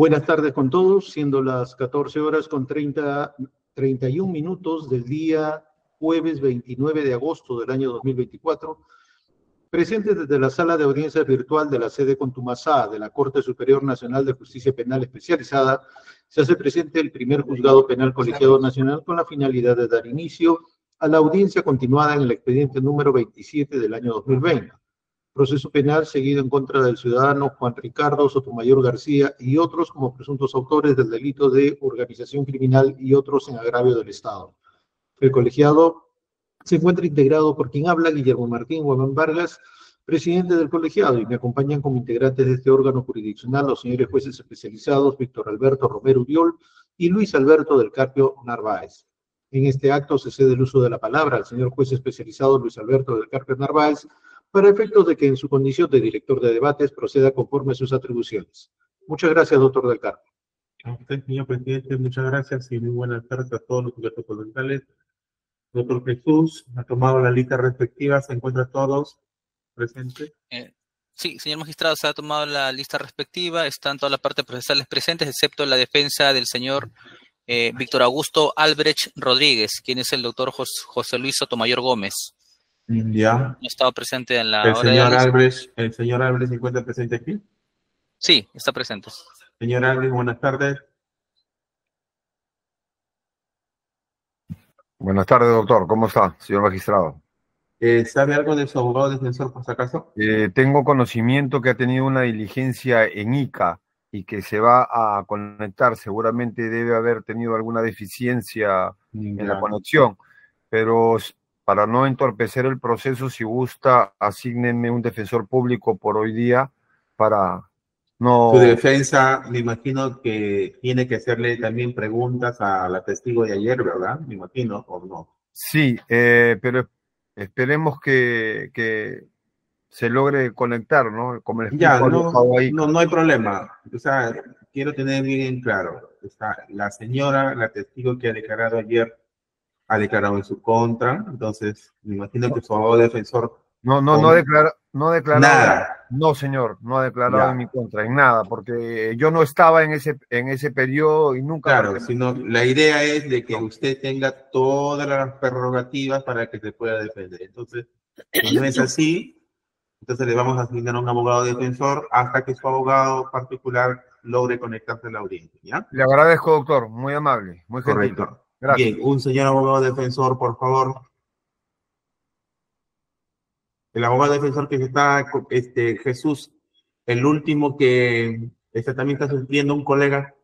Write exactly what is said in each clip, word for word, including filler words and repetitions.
Buenas tardes con todos, siendo las catorce horas con treinta, treinta y un minutos del día jueves veintinueve de agosto del año dos mil veinticuatro, presentes desde la sala de audiencias virtual de la sede Contumasá de la Corte Superior Nacional de Justicia Penal Especializada, se hace presente el primer juzgado penal colegiado nacional con la finalidad de dar inicio a la audiencia continuada en el expediente número veintisiete del año dos mil veinte. Proceso penal seguido en contra del ciudadano Juan Ricardo Sotomayor García y otros como presuntos autores del delito de organización criminal y otros en agravio del Estado. El colegiado se encuentra integrado por quien habla, Guillermo Martín Guamán Vargas, presidente del colegiado, y me acompañan como integrantes de este órgano jurisdiccional los señores jueces especializados Víctor Alberto Romero Uriol y Luis Alberto del Carpio Narváez. En este acto se cede el uso de la palabra al señor juez especializado Luis Alberto del Carpio Narváez, para efectos de que en su condición de director de debates proceda conforme a sus atribuciones. Muchas gracias, doctor del Carpio. A usted, señor presidente, muchas gracias y muy buenas tardes a todos los sujetos comentales. Doctor Jesús, ha tomado la lista respectiva, ¿se encuentran todos presentes? Eh, sí, señor magistrado, se ha tomado la lista respectiva, están todas las partes procesales presentes, excepto la defensa del señor eh, Víctor Augusto Albrecht Rodríguez, quien es el doctor Jos José Luis Sotomayor Gómez. Ya. No estaba presente en la el hora señor de la Albrecht, ¿El señor Albrecht se encuentra presente aquí? Sí, está presente. Señor Albrecht, buenas tardes. Buenas tardes, doctor. ¿Cómo está, señor magistrado? Eh, ¿Sabe algo de su abogado defensor, por si acaso? Eh, tengo conocimiento que ha tenido una diligencia en I C A y que se va a conectar. Seguramente debe haber tenido alguna deficiencia Ya. en la conexión, pero para no entorpecer el proceso, si gusta, asígnenme un defensor público por hoy día para no... Su defensa, me imagino que tiene que hacerle también preguntas a la testigo de ayer, ¿verdad? Me imagino, ¿o no? Sí, eh, pero esperemos que, que se logre conectar, ¿no? Como les Ya, explico, no, ahí. no, no hay problema. O sea, quiero tener bien claro. O sea, la señora, la testigo que ha declarado ayer, ha declarado en su contra. Entonces, me imagino que su abogado defensor... No, no, no, declara, no ha declarado. Nada. No, señor, no ha declarado Ya. en mi contra, en nada, porque yo no estaba en ese, en ese periodo y nunca... Claro, sino la idea es de que usted tenga todas las prerrogativas para que se pueda defender. Entonces, si no es así, entonces le vamos a asignar a un abogado defensor hasta que su abogado particular logre conectarse a la audiencia, ¿ya? Le agradezco, doctor, muy amable, muy gentil. Correcto. Gracias. Bien, un señor abogado defensor, por favor. El abogado defensor que está, este, Jesús, el último que este, también está sufriendo un colega.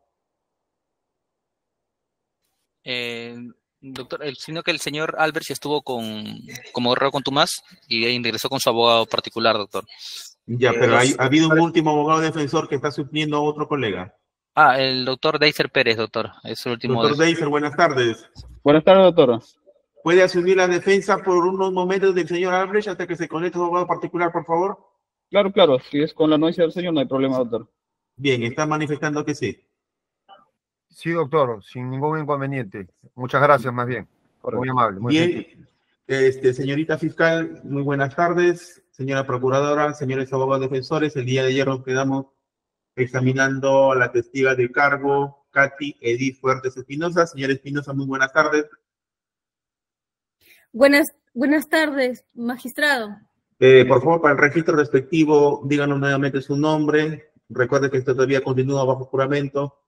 Eh, doctor, el, sino que el señor Albrecht estuvo con, como guerrero contumaz y ingresó con su abogado particular, doctor. Ya, pero hay, ha habido un último abogado defensor que está sufriendo a otro colega. Ah, el doctor Deiser Pérez, doctor. Es el último. Doctor de... Deiser, buenas tardes. Buenas tardes, doctor. ¿Puede asumir la defensa por unos momentos del señor Albrecht hasta que se conecte su abogado particular, por favor? Claro, claro. Si es con la anuencia del señor, no hay problema, doctor. Bien, está manifestando que sí. Sí, doctor, sin ningún inconveniente. Muchas gracias, más bien. Correcto. Muy amable. Muy Bien, gentil. este, señorita fiscal, muy buenas tardes. Señora procuradora, señores abogados defensores, el día de ayer nos quedamos examinando a la testiga de cargo, Katy Edith Fuertes Espinosa. Señora Espinosa, muy buenas tardes. Buenas, buenas tardes, magistrado. Eh, por favor, para el registro respectivo, díganos nuevamente su nombre. Recuerde que esto todavía continúa bajo juramento.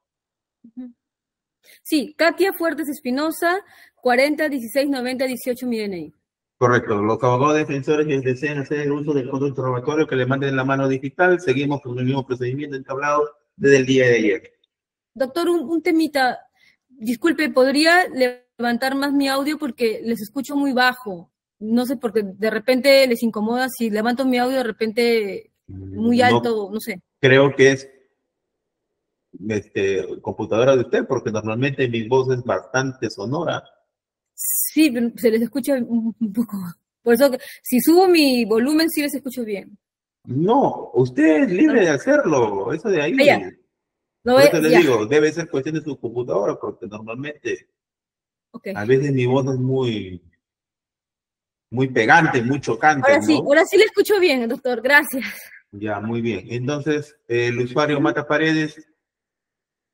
Sí, Katia Fuertes Espinosa, cuarenta, dieciséis, noventa, dieciocho, mi D N I. Correcto. Los abogados defensores que deseen hacer el uso del control interrogatorio que le manden la mano digital, seguimos con el mismo procedimiento entablado desde el día de ayer. Doctor, un, un temita. Disculpe, ¿podría levantar más mi audio? Porque les escucho muy bajo. No sé, porque de repente les incomoda si levanto mi audio de repente muy alto, no, no sé. Creo que es este, computadora de usted, porque normalmente mi voz es bastante sonora. Sí, pero se les escucha un, un poco. Por eso, que, si subo mi volumen, sí les escucho bien. No, usted es libre de hacerlo, eso de ahí. Ah, ya. Lo Por ve, eso le ya. digo, debe ser cuestión de su computadora, porque normalmente Okay. a veces mi voz es muy, muy pegante, muy chocante. Ahora sí, ¿no? ahora sí le escucho bien, doctor, gracias. Ya, muy bien. Entonces, el usuario Mata Paredes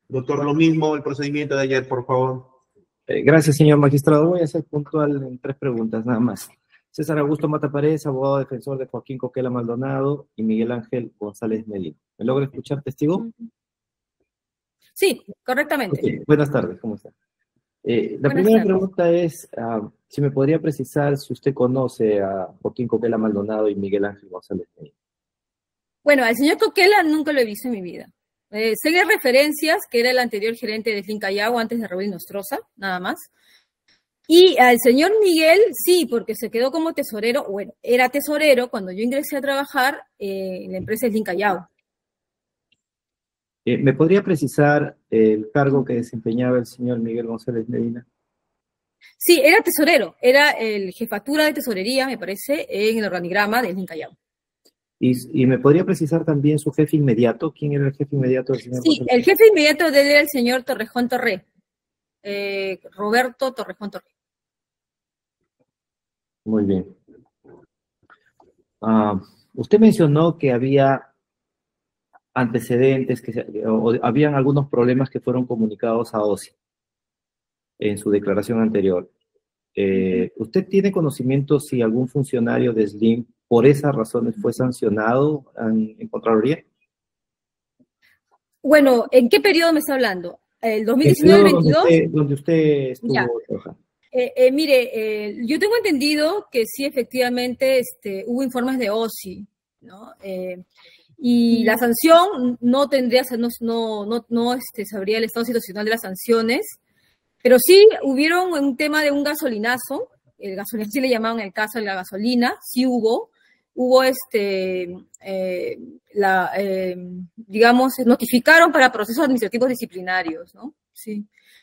Doctor, lo mismo, el procedimiento de ayer, por favor. Eh, gracias, señor magistrado. Voy a ser puntual en tres preguntas, nada más. César Augusto Mata Paredes, abogado defensor de Joaquín Coquela Maldonado y Miguel Ángel González Medina. ¿Me logra escuchar, testigo? Sí, correctamente. Okay. Buenas tardes, ¿cómo está? Eh, la Buenas primera tardes. pregunta es, uh, si me podría precisar si usted conoce a Joaquín Coquela Maldonado y Miguel Ángel González Medina. Bueno, al señor Coquela nunca lo he visto en mi vida. Eh, sé de referencias que era el anterior gerente de Slim Callao antes de Raúl Nostroza, nada más. Y al señor Miguel, sí, porque se quedó como tesorero, bueno, era tesorero cuando yo ingresé a trabajar eh, en la empresa Slim Callao. Eh, ¿Me podría precisar el cargo que desempeñaba el señor Miguel González Medina? Sí, era tesorero, era el jefatura de tesorería, me parece, en el organigrama de Slim Callao. Y, y me podría precisar también su jefe inmediato. ¿Quién era el jefe inmediato del señor? Sí, el jefe inmediato de él era el señor Torrejón Torré, eh, Roberto Torrejón Torré. Muy bien. Uh, usted mencionó que había antecedentes, que se, o, o habían algunos problemas que fueron comunicados a O C I en su declaración anterior. Eh, ¿Usted tiene conocimiento si algún funcionario de Slim por esas razones fue sancionado en, en Contraloría? Bueno, ¿en qué periodo me está hablando? ¿El dos mil diecinueve veintidós? Donde usted, donde usted estuvo Ya. trabajando. Eh, eh, mire, eh, yo tengo entendido que sí, efectivamente, este, hubo informes de O C I, ¿no? Eh, y la sanción no tendría, no, no, no, no este, sabría el estado situacional de las sanciones, pero sí hubieron un tema de un gasolinazo, el gasolinazo sí le llamaban el caso de la gasolina, sí hubo, hubo este, eh, la, eh, digamos, notificaron para procesos administrativos disciplinarios, ¿no? Sí.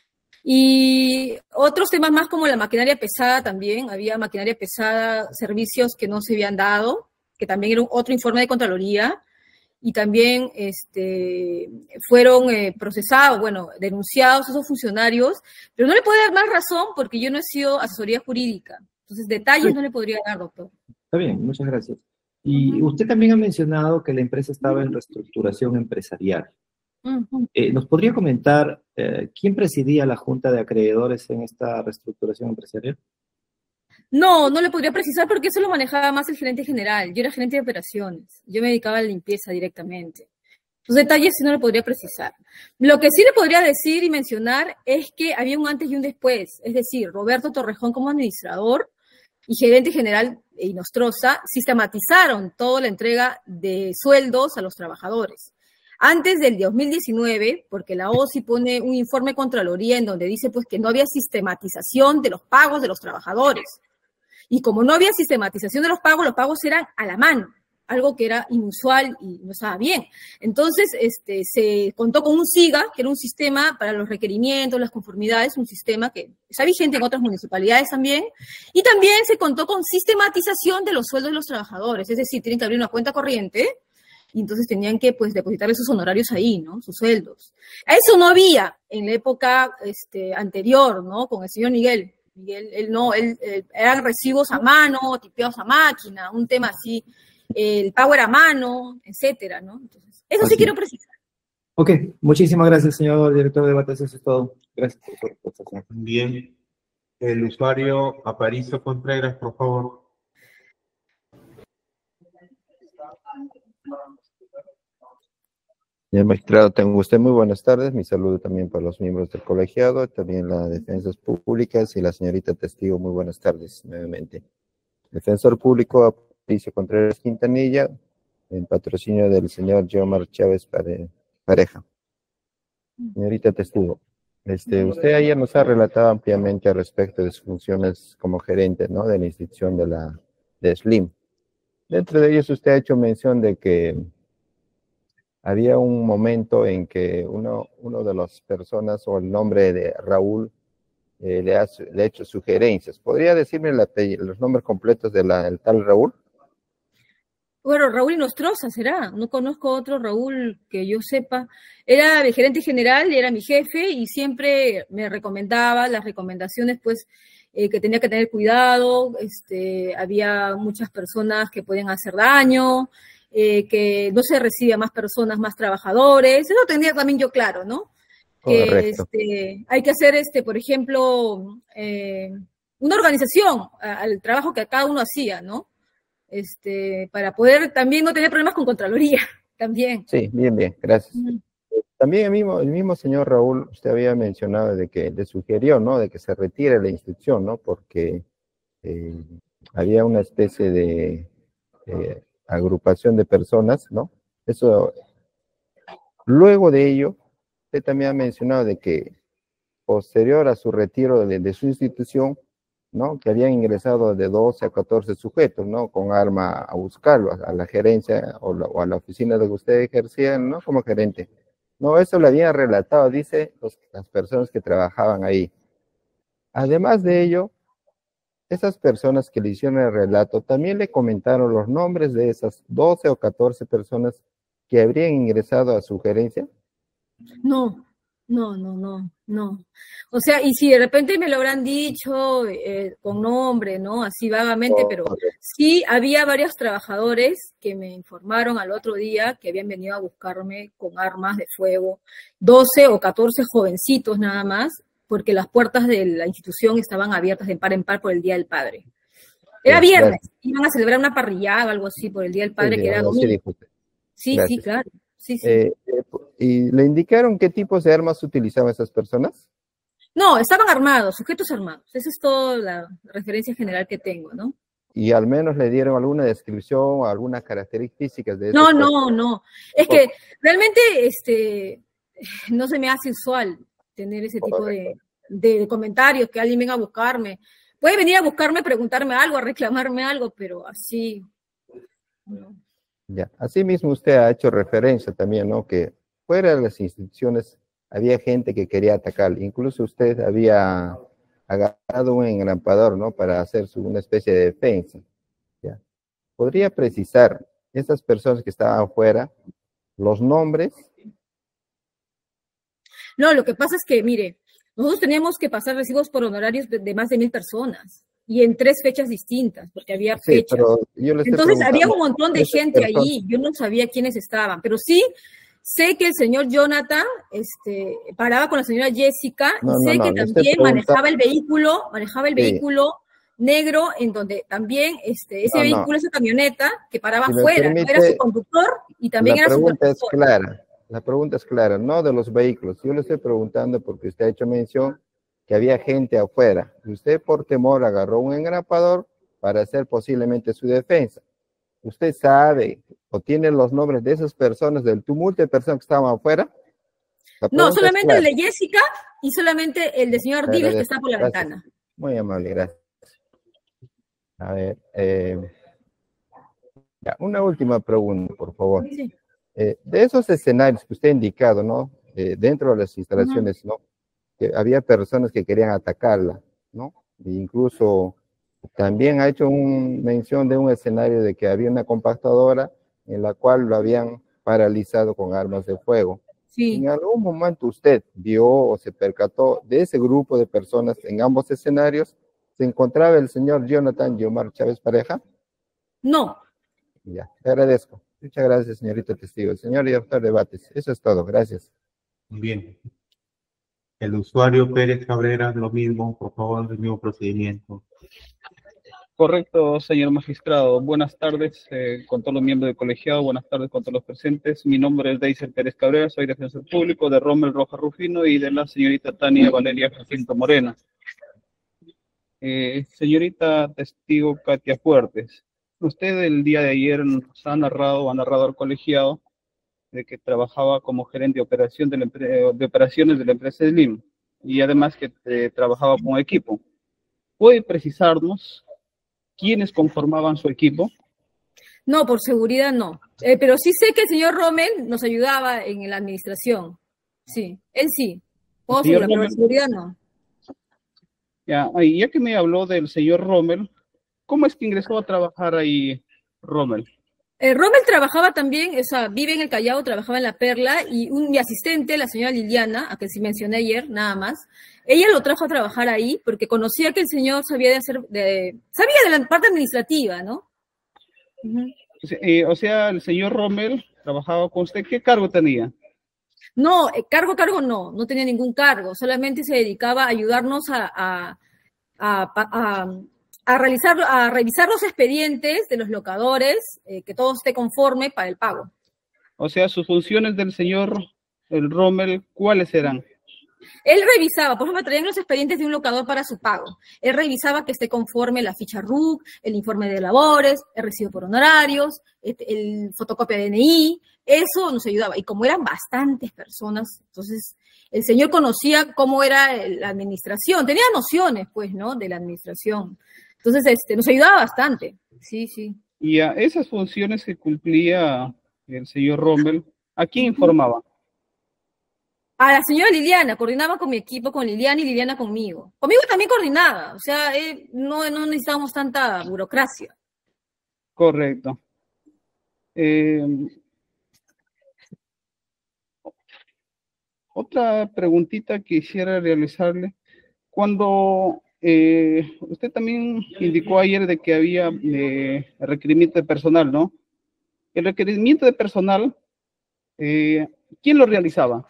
Y otros temas más como la maquinaria pesada también, había maquinaria pesada, servicios que no se habían dado, que también era otro informe de Contraloría, y también este, fueron eh, procesados, bueno, denunciados esos funcionarios, pero no le puedo dar más razón porque yo no he sido asesoría jurídica, entonces detalles no le podría dar, doctor. Está bien, muchas gracias. Y usted también ha mencionado que la empresa estaba en reestructuración empresarial. Uh-huh. Eh, ¿Nos podría comentar eh, quién presidía la Junta de Acreedores en esta reestructuración empresarial? No, no le podría precisar porque eso lo manejaba más el gerente general. Yo era gerente de operaciones. Yo me dedicaba a la limpieza directamente. Los detalles sí no le podría precisar. Lo que sí le podría decir y mencionar es que había un antes y un después. Es decir, Roberto Torrejón como administrador y gerente general e Nostroza sistematizaron toda la entrega de sueldos a los trabajadores. Antes del dos mil diecinueve, porque la O C I pone un informe de Contraloría en donde dice pues que no había sistematización de los pagos de los trabajadores. Y como no había sistematización de los pagos, los pagos eran a la mano, algo que era inusual y no estaba bien. Entonces, este, se contó con un SIGA, que era un sistema para los requerimientos, las conformidades, un sistema que está vigente en otras municipalidades también. Y también se contó con sistematización de los sueldos de los trabajadores, es decir, tienen que abrir una cuenta corriente y entonces tenían que pues depositarle sus honorarios ahí, ¿no? Sus sueldos. Eso no había en la época este, anterior, ¿no? Con el señor Miguel. Miguel, él no, él, él, eran recibos a mano, tipeados a máquina, un tema así, el pago era a mano, etcétera, ¿no? Entonces, eso sí, sí quiero precisar. Ok, muchísimas gracias, señor director de debates, eso es todo. Gracias por su respuesta. Bien. El usuario Aparicio Contreras, por favor. Señor magistrado, tengo usted muy buenas tardes. Mi saludo también para los miembros del colegiado, también las defensas públicas y la señorita testigo. Muy buenas tardes nuevamente. Defensor público Aparicio Contreras Quintanilla, en patrocinio del señor Geomar Chávez Pareja. Señorita testigo, este, usted ayer nos ha relatado ampliamente al respecto de sus funciones como gerente, ¿no?, de la institución de la de Slim. Dentro de ellos usted ha hecho mención de que había un momento en que uno, uno de las personas, o el nombre de Raúl, eh, le, ha, le ha hecho sugerencias. ¿Podría decirme la, los nombres completos del de tal Raúl? Bueno, Raúl Nostroza será, no conozco otro Raúl que yo sepa. Era el gerente general, era mi jefe y siempre me recomendaba las recomendaciones, pues, eh, que tenía que tener cuidado, este, había muchas personas que pueden hacer daño, Eh, que no se recibe a más personas, más trabajadores, eso tenía también yo claro, ¿no? que Correcto. este, hay que hacer, este, por ejemplo, eh, una organización a- al trabajo que cada uno hacía, ¿no? Este, para poder también no tener problemas con Contraloría, también. Sí, bien, bien, gracias. Ujú. También el mismo, el mismo señor Raúl, usted había mencionado de que le sugirió, ¿no? De que se retire la institución, ¿no? Porque eh, había una especie de eh, agrupación de personas, ¿no? Eso, luego de ello, usted también ha mencionado de que posterior a su retiro de, de su institución, ¿no? Que habían ingresado de doce a catorce sujetos, ¿no? Con arma a buscarlo, a, a la gerencia o, la, o a la oficina de que usted ejercía, ¿no? Como gerente. No, eso lo habían relatado, dice los, las personas que trabajaban ahí. Además de ello, esas personas que le hicieron el relato también le comentaron los nombres de esas doce o catorce personas que habrían ingresado a su gerencia. No, no, no, no, no. O sea, y si de repente me lo habrán dicho eh, con nombre, ¿no? Así vagamente, pero sí había varios trabajadores que me informaron al otro día que habían venido a buscarme con armas de fuego, doce o catorce jovencitos nada más, porque las puertas de la institución estaban abiertas de par en par por el Día del Padre. Era Bien, viernes, gracias. iban a celebrar una parrillada o algo así por el Día del Padre, Sí, sí, que era algo así domingo. dijo usted. Sí, sí, Gracias. claro. Sí, sí. Eh, eh, ¿y le indicaron qué tipos de armas utilizaban esas personas? No, estaban armados, sujetos armados. Esa es toda la referencia general que tengo, ¿no? Y al menos le dieron alguna descripción o algunas características de No, esas no, personas. no. Es que realmente este, no se me hace usual tener ese tipo de, de comentarios, que alguien venga a buscarme. Puede venir a buscarme, preguntarme algo, a reclamarme algo, pero así. No. Ya. Asimismo, usted ha hecho referencia también, ¿no? Que fuera de las instituciones había gente que quería atacar. Incluso usted había agarrado un engrampador, ¿no? Para hacer su, una especie de defensa. ¿Ya? ¿Podría precisar esas personas que estaban afuera, los nombres? No, lo que pasa es que, mire, nosotros teníamos que pasar recibos por honorarios de, de más de mil personas y en tres fechas distintas, porque había Sí, fechas. pero yo le estoy Entonces había preguntando, un montón de esas gente personas- allí, yo no sabía quiénes estaban, pero sí sé que el señor Jonathan este, paraba con la señora Jessica No, y no, sé no, que le estoy también preguntando- manejaba el vehículo, manejaba el Sí. vehículo negro en donde también este, ese No, no. vehículo, esa camioneta que paraba Si me afuera, ¿no? Era permite, su conductor y también La era su pregunta es conductor. clara, la pregunta es clara, no de los vehículos. Yo le estoy preguntando porque usted ha hecho mención que había gente afuera. Y usted por temor agarró un engrapador para hacer posiblemente su defensa. ¿Usted sabe o tiene los nombres de esas personas, del tumulto de personas que estaban afuera? La No, pregunta es solamente clara. el de Jessica y solamente el de señor Le Dives que agradezco. está por la Gracias. ventana. Muy amable, gracias. A ver, eh, ya, una última pregunta, por favor. Sí. Eh, de esos escenarios que usted ha indicado, ¿no? Eh, dentro de las instalaciones, ¿no? Que había personas que querían atacarla, ¿no? E incluso también ha hecho una mención de un escenario de que había una compactadora en la cual lo habían paralizado con armas de fuego. Sí. ¿En algún momento usted vio o se percató de ese grupo de personas en ambos escenarios? ¿Se encontraba el señor Jonathan Yomar Chávez Pareja? No. Ya, te agradezco. Muchas gracias, señorita testigo. El señor director de debates, eso es todo. Gracias. Bien. El usuario Pérez Cabrera, lo mismo, por favor, el mismo procedimiento. Correcto, señor magistrado. Buenas tardes eh, con todos los miembros del colegiado, buenas tardes con todos los presentes. Mi nombre es Deiser Pérez Cabrera, soy defensor público de Rommel Roja Rufino y de la señorita Tania Valeria Jacinto Morena. Eh, señorita testigo Katia Fuertes, usted el día de ayer nos ha narrado, ha narrado al colegiado de que trabajaba como gerente de, operación de, la empre- de operaciones de la empresa Slim y además que eh, trabajaba con equipo. ¿Puede precisarnos quiénes conformaban su equipo? No, por seguridad no. Eh, pero sí sé que el señor Rommel nos ayudaba en la administración. Sí, él sí. Puedo Señor asegurar, pero Rommel. por seguridad no. Ya, y ya que me habló del señor Rommel, ¿cómo es que ingresó a trabajar ahí Rommel? Eh, Rommel trabajaba también, o sea, vive en el Callao, trabajaba en La Perla, y un, mi asistente, la señora Liliana, a que sí mencioné ayer, nada más, ella lo trajo a trabajar ahí porque conocía que el señor sabía de hacer, de, sabía de la parte administrativa, ¿no? Uh-huh. Eh, o sea, el señor Rommel trabajaba con usted, ¿qué cargo tenía? No, eh, cargo, cargo no, no tenía ningún cargo, solamente se dedicaba a ayudarnos a, a, a, a, a realizar, a revisar los expedientes de los locadores, eh, que todo esté conforme para el pago. O sea, sus funciones del señor el Rommel, ¿cuáles eran? Él revisaba, por ejemplo, traían los expedientes de un locador para su pago. Él revisaba que esté conforme la ficha R U C, el informe de labores, el recibo por honorarios, el, el fotocopia de D N I, eso nos ayudaba. Y como eran bastantes personas, entonces el señor conocía cómo era la administración, tenía nociones, pues, ¿no?, de la administración. Entonces, este, nos ayudaba bastante, sí, sí. Y a esas funciones que cumplía el señor Rommel, ¿a quién informaba? A la señora Liliana, coordinaba con mi equipo, con Liliana y Liliana conmigo. Conmigo también coordinaba, o sea, eh, no, no necesitábamos tanta burocracia. Correcto. Eh, otra preguntita que quisiera realizarle. Cuando eh, usted también indicó ayer de que había eh, requerimiento de personal, ¿no? El requerimiento de personal, eh, ¿quién lo realizaba?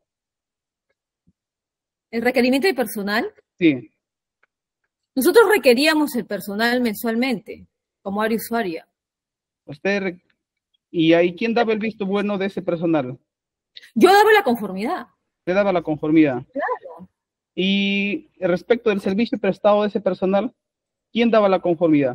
¿El requerimiento de personal? Sí. Nosotros requeríamos el personal mensualmente, como área usuaria. Usted, ¿y ahí quién daba el visto bueno de ese personal? Yo daba la conformidad. ¿Usted daba la conformidad? Claro. Y respecto del servicio prestado de ese personal, ¿quién daba la conformidad?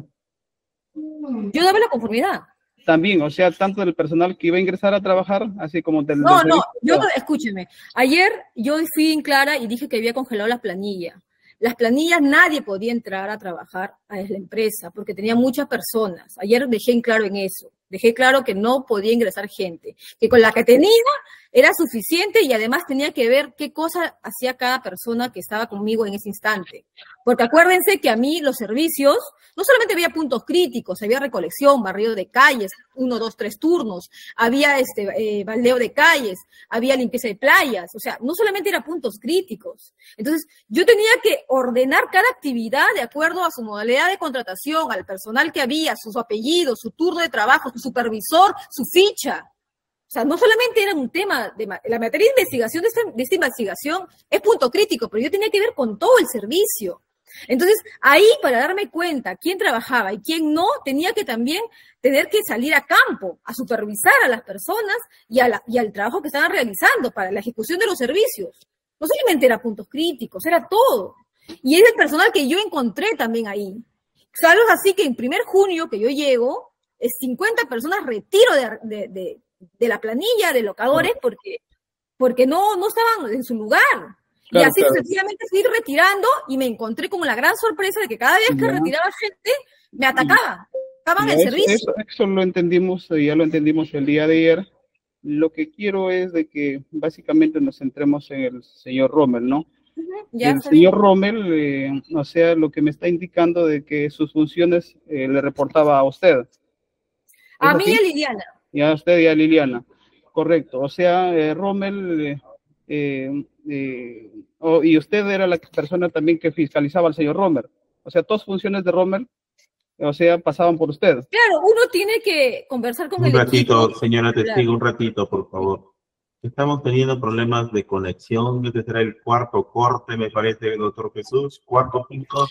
Yo daba la conformidad. También, o sea, tanto del personal que iba a ingresar a trabajar, así como del... No, del no, yo, escúcheme, ayer yo fui en clara y dije que había congelado la planilla. Las planillas nadie podía entrar a trabajar a la empresa porque tenía muchas personas. Ayer dejé en claro en eso. Dejé claro que no podía ingresar gente, que con la que tenía era suficiente y además tenía que ver qué cosa hacía cada persona que estaba conmigo en ese instante. Porque acuérdense que a mí los servicios, no solamente había puntos críticos, había recolección, barrido de calles, uno, dos, tres turnos, había este eh, baldeo de calles, había limpieza de playas, o sea, no solamente eran puntos críticos. Entonces, yo tenía que ordenar cada actividad de acuerdo a su modalidad de contratación, al personal que había, su, su apellido, su turno de trabajo, su supervisor, su ficha. O sea, no solamente era un tema, de la materia de investigación de esta, de esta investigación es punto crítico, pero yo tenía que ver con todo el servicio. Entonces, ahí para darme cuenta quién trabajaba y quién no, tenía que también tener que salir a campo, a supervisar a las personas y, a la, y al trabajo que estaban realizando para la ejecución de los servicios. No solamente era puntos críticos, era todo. Y es el personal que yo encontré también ahí. Sabes así que en primer junio que yo llego, cincuenta personas retiro de, de, de, de la planilla de locadores porque, porque no, no estaban en su lugar. Claro, y así claro. Sencillamente fui retirando y me encontré con la gran sorpresa de que cada vez que ya. retiraba gente, me atacaba. Estaban en el servicio. Eso, eso lo entendimos, ya lo entendimos el día de ayer. Lo que quiero es de que básicamente nos centremos en el señor Rommel, ¿no? Uh-huh, ya el señor bien. Rommel, eh, o sea, lo que me está indicando de que sus funciones eh, le reportaba a usted. A mí y a Liliana. Y a usted y a Liliana, correcto. O sea, eh, Rommel, eh, eh, eh, oh, y usted era la persona también que fiscalizaba al señor Rommel. O sea, todas funciones de Rommel, o sea, pasaban por usted. Claro, uno tiene que conversar con un el ratito, equipo. Señora testigo, un ratito, por favor. Estamos teniendo problemas de conexión. Este será el cuarto corte, me parece, doctor Jesús. Cuarto, quinto.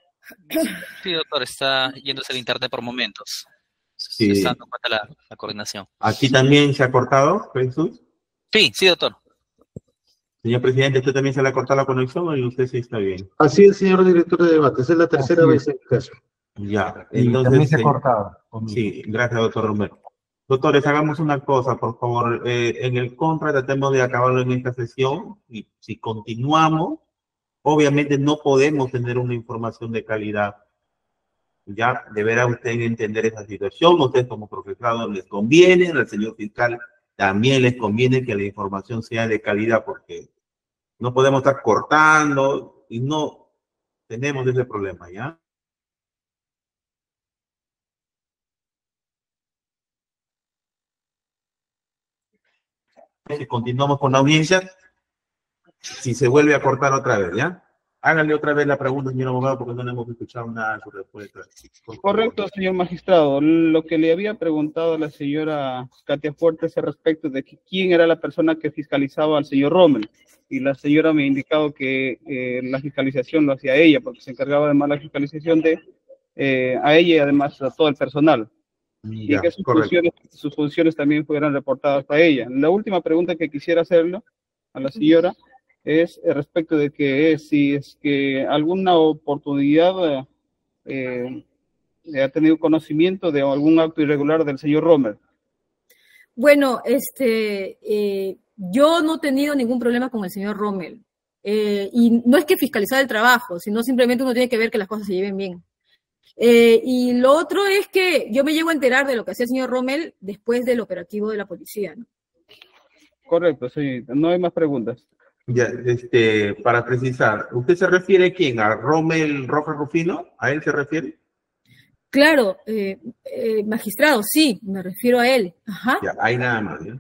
Sí, doctor, está yéndose el internet por momentos. Sí. Se está dando cuenta la, la coordinación. ¿Aquí también se ha cortado, Jesús? Sí, sí, doctor. Señor presidente, ¿usted también se le ha cortado la conexión o usted sí está bien? Así es, señor director de debates. Es la tercera Así vez es. en el caso. Ya, Y entonces... también se ha eh, cortado. Sí, gracias, doctor Romero. Doctores, hagamos una cosa, por favor. Eh, en el contra, tratemos de acabarlo en esta sesión. Y si continuamos, obviamente no podemos tener una información de calidad. Ya deberá usted entender esa situación. Usted como profesorado les conviene, al señor fiscal también les conviene que la información sea de calidad, porque no podemos estar cortando y no tenemos ese problema, ¿ya? Si continuamos con la audiencia, si se vuelve a cortar otra vez, ¿ya? Háganle otra vez la pregunta, señor abogado, porque no le hemos escuchado nada sobre respuesta. Correcto, señor magistrado. Lo que le había preguntado a la señora Katia Fuertes es respecto de que quién era la persona que fiscalizaba al señor Rommel. Y la señora me ha indicado que eh, la fiscalización lo hacía ella, porque se encargaba además la fiscalización de eh, a ella y además a todo el personal. Ya, y que sus correcto. funciones, sus funciones también fueran reportadas a ella. La última pregunta que quisiera hacerle a la señora es respecto de que eh, si es que alguna oportunidad eh, eh, ha tenido conocimiento de algún acto irregular del señor Rommel. Bueno, este, eh, yo no he tenido ningún problema con el señor Rommel. Eh, y no es que fiscalizar el trabajo, sino simplemente uno tiene que ver que las cosas se lleven bien. Eh, y lo otro es que yo me llego a enterar de lo que hacía el señor Rommel después del operativo de la policía, ¿no? Correcto, sí, no hay más preguntas. Ya, este, para precisar, ¿usted se refiere a quién? ¿A Rommel Rojas Rufino? ¿A él se refiere? Claro, eh, eh, magistrado, sí, me refiero a él. Ajá. Ya, hay nada más, ¿ya?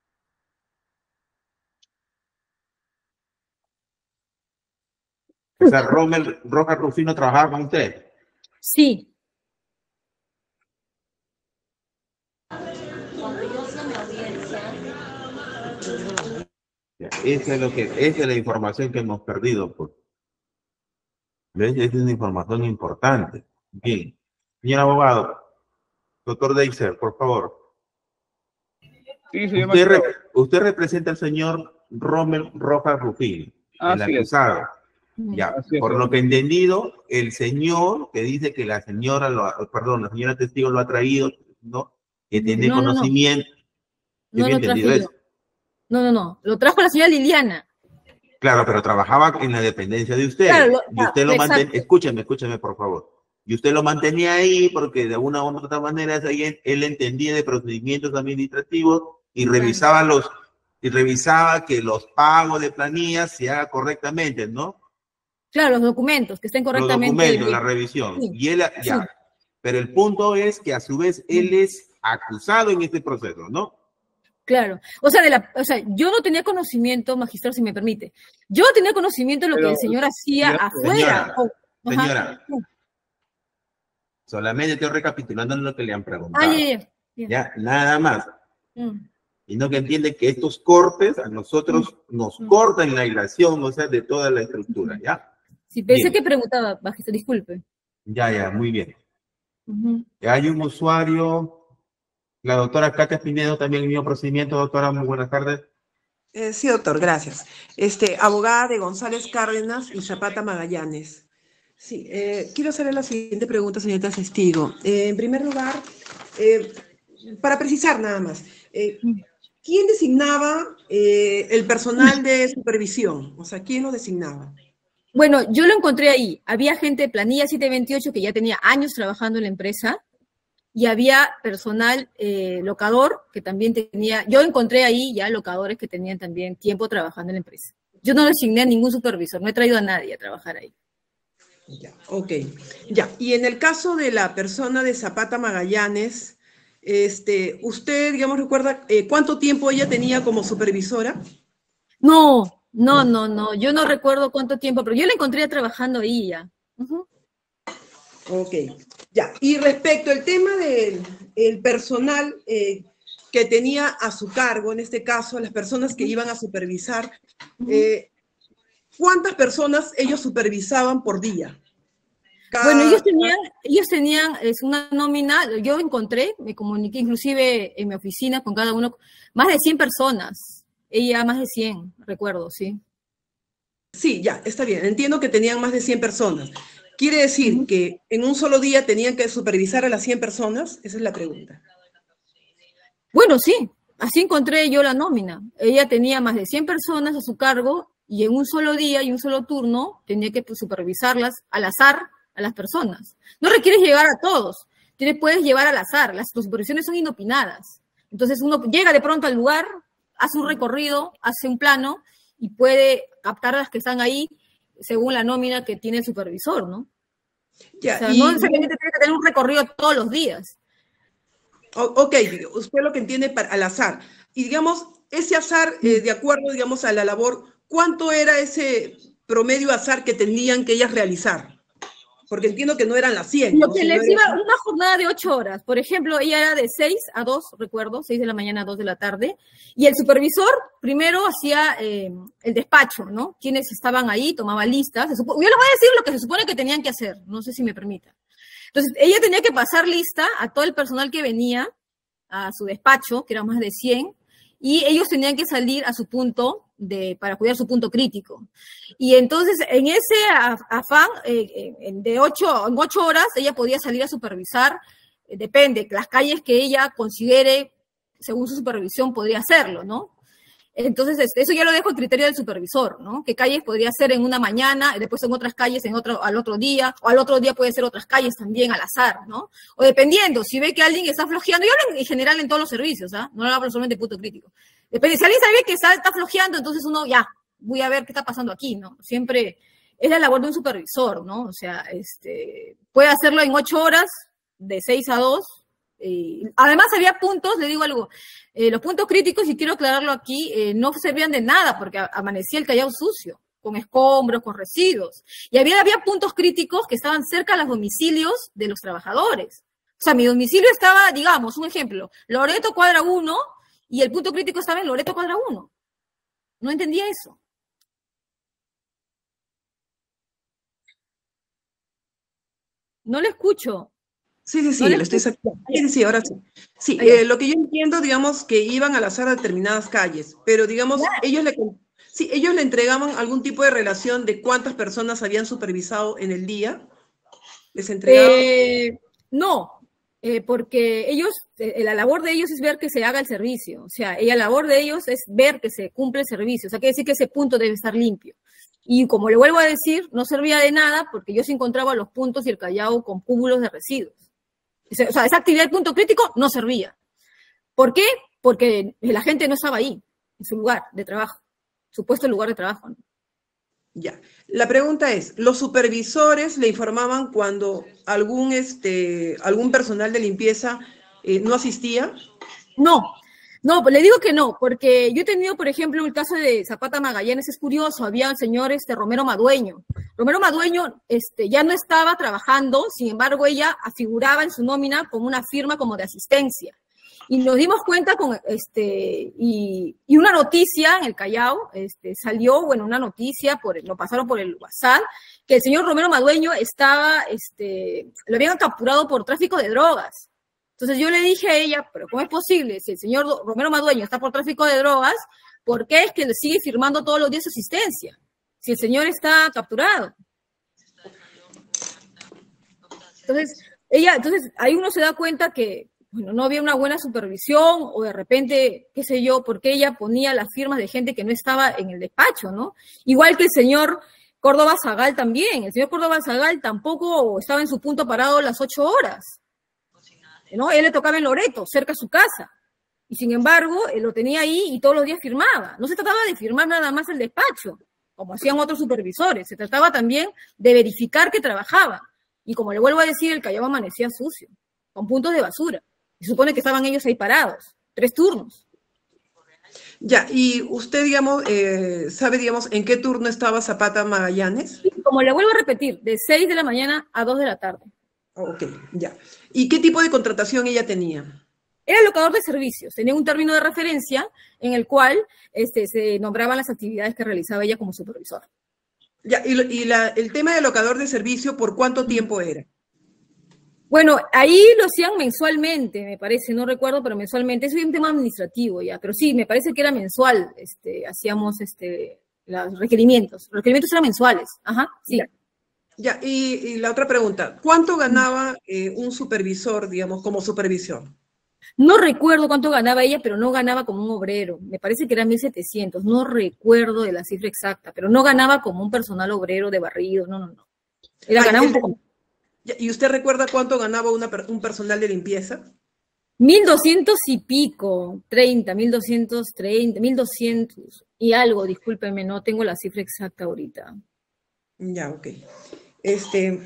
O sea, Rommel Rojas Rufino trabajaba con usted. Sí. Ya, esa es lo que, esa es la información que hemos perdido, pues. ¿Ves? Esa es una información importante. Bien. Señor abogado, doctor Deiser, por favor. Sí, señor usted, magistrado. re, usted representa al señor Rommel Rojas Rufino, el Así es. acusado. Ya, Así es, por señor. lo que he entendido, el señor que dice que la señora, lo ha- perdón, la señora testigo lo ha traído, ¿no? Que tiene No, no, no. conocimiento. Yo No había lo traje entendido yo. eso. No, no, no. Lo trajo la señora Liliana. Claro, pero trabajaba en la dependencia de usted. Claro, lo- y usted lo exacto. mantenía, escúcheme, escúcheme, por favor. Y usted lo mantenía ahí porque de una u otra manera él, él entendía de procedimientos administrativos y revisaba los, y revisaba que los pagos de planillas se hagan correctamente, ¿no? Claro, los documentos, que estén Los correctamente. documentos, la revisión. Sí. Y él, ya. Sí. Pero el punto es que a su vez él es acusado en este proceso, ¿no? Claro. O sea, de la, o sea, yo no tenía conocimiento, magistrado, si me permite. Yo no tenía conocimiento de lo Pero, que el señor hacía ya, afuera. señora, Oh, ajá. señora. Sí. Solamente estoy recapitulando lo que le han preguntado. Ah, ya, ya. ya. Ya, nada más. Mm. Y no que entiende que estos cortes a nosotros nos cortan la hilación, o sea, de toda la estructura, ¿ya? Sí, pensé Bien. que preguntaba, magistrado, disculpe. Ya, ya, muy bien. Ujú. Hay un usuario, la doctora Katia Pinedo, también en el mismo procedimiento. Doctora, muy buenas tardes. Eh, sí, doctor, gracias. Este, abogada de González Cárdenas y Zapata Magallanes. Sí, eh, quiero hacerle la siguiente pregunta, señorita testigo. Eh, en primer lugar, eh, para precisar nada más, eh, ¿quién designaba eh, el personal de supervisión? O sea, ¿quién lo designaba? Bueno, yo lo encontré ahí. Había gente de planilla siete veintiocho que ya tenía años trabajando en la empresa y había personal eh, locador que también tenía, yo encontré ahí ya locadores que tenían también tiempo trabajando en la empresa. Yo no designé a ningún supervisor, no he traído a nadie a trabajar ahí. Ya, ok. Ya, y en el caso de la persona de Zapata Magallanes, este, ¿usted, digamos, recuerda eh, cuánto tiempo ella tenía como supervisora? No, no, no, no, yo no recuerdo cuánto tiempo, pero yo la encontré trabajando ahí ya. Uh-huh. Ok, ya. Y respecto al tema del el personal eh, que tenía a su cargo, en este caso, las personas que iban a supervisar, eh, ¿cuántas personas ellos supervisaban por día? Cada... Bueno, ellos tenían, ellos tenían es una nómina, yo encontré, me comuniqué inclusive en mi oficina con cada uno, más de cien personas, ella más de cien, recuerdo, sí. Sí, ya, está bien, entiendo que tenían más de cien personas. ¿Quiere decir uh-huh. que en un solo día tenían que supervisar a las cien personas? Esa es la pregunta. Bueno, sí, así encontré yo la nómina. Ella tenía más de cien personas a su cargo y en un solo día y un solo turno tenía que pues, supervisarlas al azar a las personas. No requieres llegar a todos, tienes, puedes llevar al azar, las supervisiones son inopinadas. Entonces uno llega de pronto al lugar, hace un recorrido, hace un plano y puede captar a las que están ahí según la nómina que tiene el supervisor, ¿no? Ya, o sea, y... no necesariamente tiene que tener un recorrido todos los días. O, ok, usted lo que entiende para, al azar. Y digamos, ese azar, eh, de acuerdo, digamos, a la labor, ¿cuánto era ese promedio azar que tenían que ellas realizar? Porque entiendo que no eran las cien. Lo ¿no? que Si les no iba era... una jornada de ocho horas. Por ejemplo, ella era de seis a dos, recuerdo, seis de la mañana a dos de la tarde. Y el supervisor primero hacía eh, el despacho, ¿no? Quienes estaban ahí, tomaba listas. Yo les voy a decir lo que se supone que tenían que hacer. No sé si me permita. Entonces, ella tenía que pasar lista a todo el personal que venía a su despacho, que era más de cien, y ellos tenían que salir a su punto de, para cuidar su punto crítico. Y entonces, en ese afán, eh, de ocho, en ocho horas, ella podía salir a supervisar, eh, depende, las calles que ella considere, según su supervisión, podría hacerlo, ¿no? Entonces, eso ya lo dejo a criterio del supervisor, ¿no? ¿Qué calles podría ser en una mañana, después en otras calles en otro, al otro día, o al otro día puede ser otras calles también al azar, ¿no? O dependiendo, si ve que alguien está flojeando, yo hablo en general en todos los servicios, ¿ah? No lo hablo solamente de punto crítico. Depende, si alguien sabe que está, está flojeando, entonces uno, ya, voy a ver qué está pasando aquí, ¿no? Siempre es la labor de un supervisor, ¿no? O sea, este, puede hacerlo en ocho horas, de seis a dos. Eh, además había puntos, le digo algo, eh, los puntos críticos, y quiero aclararlo aquí, eh, no servían de nada porque amanecía el Callao sucio, con escombros, con residuos. Y había, había puntos críticos que estaban cerca de los domicilios de los trabajadores. O sea, mi domicilio estaba, digamos, un ejemplo, Loreto cuadra uno, y el punto crítico estaba en Loreto cuadra uno. No entendía eso. No le escucho. Sí, sí, sí, no lo estoy sacando. Sí, sí, ahora sí. Sí, eh, lo que yo entiendo, digamos, que iban al azar a determinadas calles, pero digamos, claro. ellos le, sí, ellos le entregaban algún tipo de relación de cuántas personas habían supervisado en el día. ¿Les entregaban? Eh, no, eh, porque ellos, eh, la labor de ellos es ver que se haga el servicio. O sea, la labor de ellos es ver que se cumple el servicio. O sea, quiere decir que ese punto debe estar limpio. Y como le vuelvo a decir, no servía de nada porque yo sí encontraba los puntos y el Callao con cúmulos de residuos. O sea, esa actividad de punto crítico no servía. ¿Por qué? Porque la gente no estaba ahí, en su lugar de trabajo, supuesto lugar de trabajo, ¿no? Ya. La pregunta es, ¿los supervisores le informaban cuando algún, este, algún personal de limpieza eh, no asistía? No, no, le digo que no, porque yo he tenido, por ejemplo, el caso de Zapata Magallanes, es curioso, había el señor este, Romero Madueño. Romero Madueño este, ya no estaba trabajando, sin embargo, ella afiguraba en su nómina como una firma como de asistencia. Y nos dimos cuenta con, este, y, y una noticia en el Callao, este, salió, bueno, una noticia, por, lo pasaron por el WhatsApp, que el señor Romero Madueño estaba, este, lo habían capturado por tráfico de drogas. Entonces yo le dije a ella, pero ¿cómo es posible? Si el señor Romero Madueño está por tráfico de drogas, ¿por qué es que le sigue firmando todos los días su asistencia? Si el señor está capturado. Entonces, ella, entonces ahí uno se da cuenta que, bueno, no había una buena supervisión, o de repente, qué sé yo, porque ella ponía las firmas de gente que no estaba en el despacho, ¿no? Igual que el señor Córdoba Zagal también. El señor Córdoba Zagal tampoco estaba en su punto parado las ocho horas. ¿No? Él le tocaba en Loreto, cerca de su casa. Y sin embargo, él lo tenía ahí y todos los días firmaba. No se trataba de firmar nada más el despacho, como hacían otros supervisores. Se trataba también de verificar que trabajaba. Y como le vuelvo a decir, el Callao amanecía sucio, con puntos de basura. Se supone que estaban ellos ahí parados, tres turnos. Ya, y usted, digamos, eh, sabe, digamos, en qué turno estaba Zapata Magallanes. Sí, como le vuelvo a repetir, de seis de la mañana a dos de la tarde. Ok, ya. ¿Y qué tipo de contratación ella tenía? Era locador de servicios, tenía un término de referencia en el cual este, se nombraban las actividades que realizaba ella como supervisor. Ya, y, y la, el tema de locador de servicio, ¿por cuánto tiempo era? Bueno, ahí lo hacían mensualmente, me parece, no recuerdo, pero mensualmente. Eso es un tema administrativo ya, pero sí, me parece que era mensual, este, hacíamos este, los requerimientos. Los requerimientos eran mensuales, ajá, sí. Ya. Ya, y, y la otra pregunta, ¿cuánto ganaba eh, un supervisor, digamos, como supervisor? No recuerdo cuánto ganaba ella, pero no ganaba como un obrero. Me parece que era mil setecientos, no recuerdo de la cifra exacta, pero no ganaba como un personal obrero de barrido, no, no, no. Era, Ay, ganaba el, un poco. ¿Y usted recuerda cuánto ganaba una, un personal de limpieza? Mil doscientos y pico, treinta, mil doscientos treinta, mil doscientos y algo, discúlpeme, no tengo la cifra exacta ahorita. Ya, ok. Este,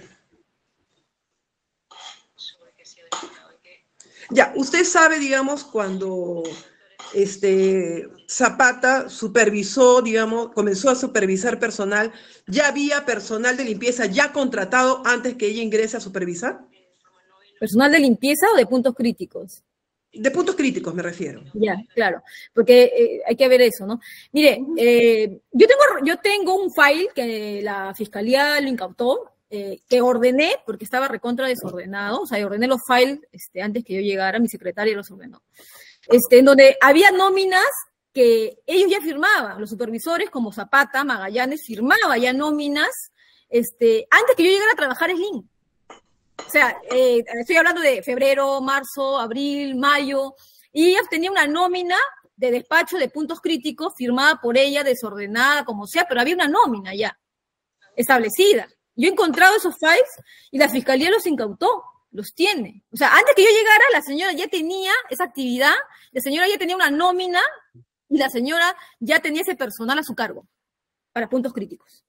ya, usted sabe, digamos, cuando este, Zapata supervisó, digamos, comenzó a supervisar personal, ¿ya había personal de limpieza ya contratado antes que ella ingrese a supervisar? ¿Personal de limpieza o de puntos críticos? De puntos críticos me refiero. Ya, claro, porque eh, hay que ver eso, ¿no? Mire, eh, yo, tengo, yo tengo un file que la Fiscalía lo incautó, eh, que ordené, porque estaba recontra desordenado, o sea, ordené los files este, antes que yo llegara, mi secretaria los ordenó, este, en donde había nóminas que ellos ya firmaban, los supervisores como Zapata, Magallanes, firmaba ya nóminas este, antes que yo llegara a trabajar en Slim. O sea, eh, estoy hablando de febrero, marzo, abril, mayo, y ella tenía una nómina de despacho de puntos críticos firmada por ella, desordenada, como sea, pero había una nómina ya establecida. Yo he encontrado esos files y la Fiscalía los incautó, los tiene. O sea, antes que yo llegara, la señora ya tenía esa actividad, la señora ya tenía una nómina y la señora ya tenía ese personal a su cargo para puntos críticos.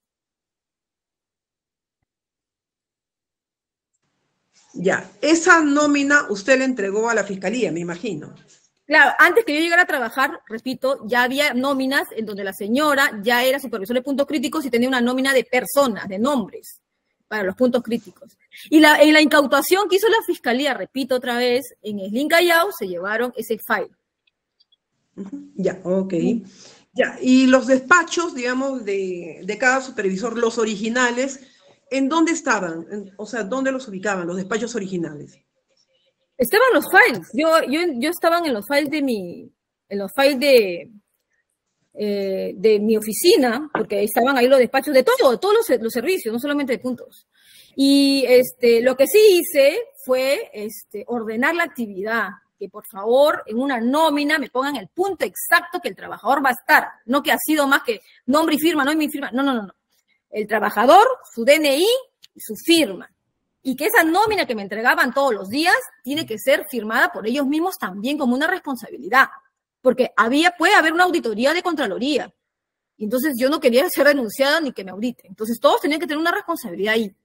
Ya, esa nómina usted le entregó a la Fiscalía, me imagino. Claro, antes que yo llegara a trabajar, repito, ya había nóminas en donde la señora ya era supervisor de puntos críticos y tenía una nómina de personas, de nombres, para los puntos críticos. Y la, en la incautación que hizo la Fiscalía, repito otra vez, en Slim Callao se llevaron ese file. Ya, ok. Ya, y los despachos, digamos, de, de cada supervisor, los originales, ¿en dónde estaban? O sea, ¿dónde los ubicaban, los despachos originales? Estaban los files. Yo, yo, yo estaba en los files de mi, en los files de, eh, de mi oficina, porque estaban ahí los despachos de todo, de todos los, los servicios, no solamente de puntos. Y este, lo que sí hice fue este, ordenar la actividad, que por favor en una nómina me pongan el punto exacto que el trabajador va a estar, no que ha sido más que nombre y firma, no y mi firma, no, no, no, no. El trabajador, su D N I y su firma. Y que esa nómina que me entregaban todos los días tiene que ser firmada por ellos mismos también como una responsabilidad. Porque había, puede haber una auditoría de Contraloría. Y entonces yo no quería ser denunciada ni que me audite. Entonces todos tenían que tener una responsabilidad ahí.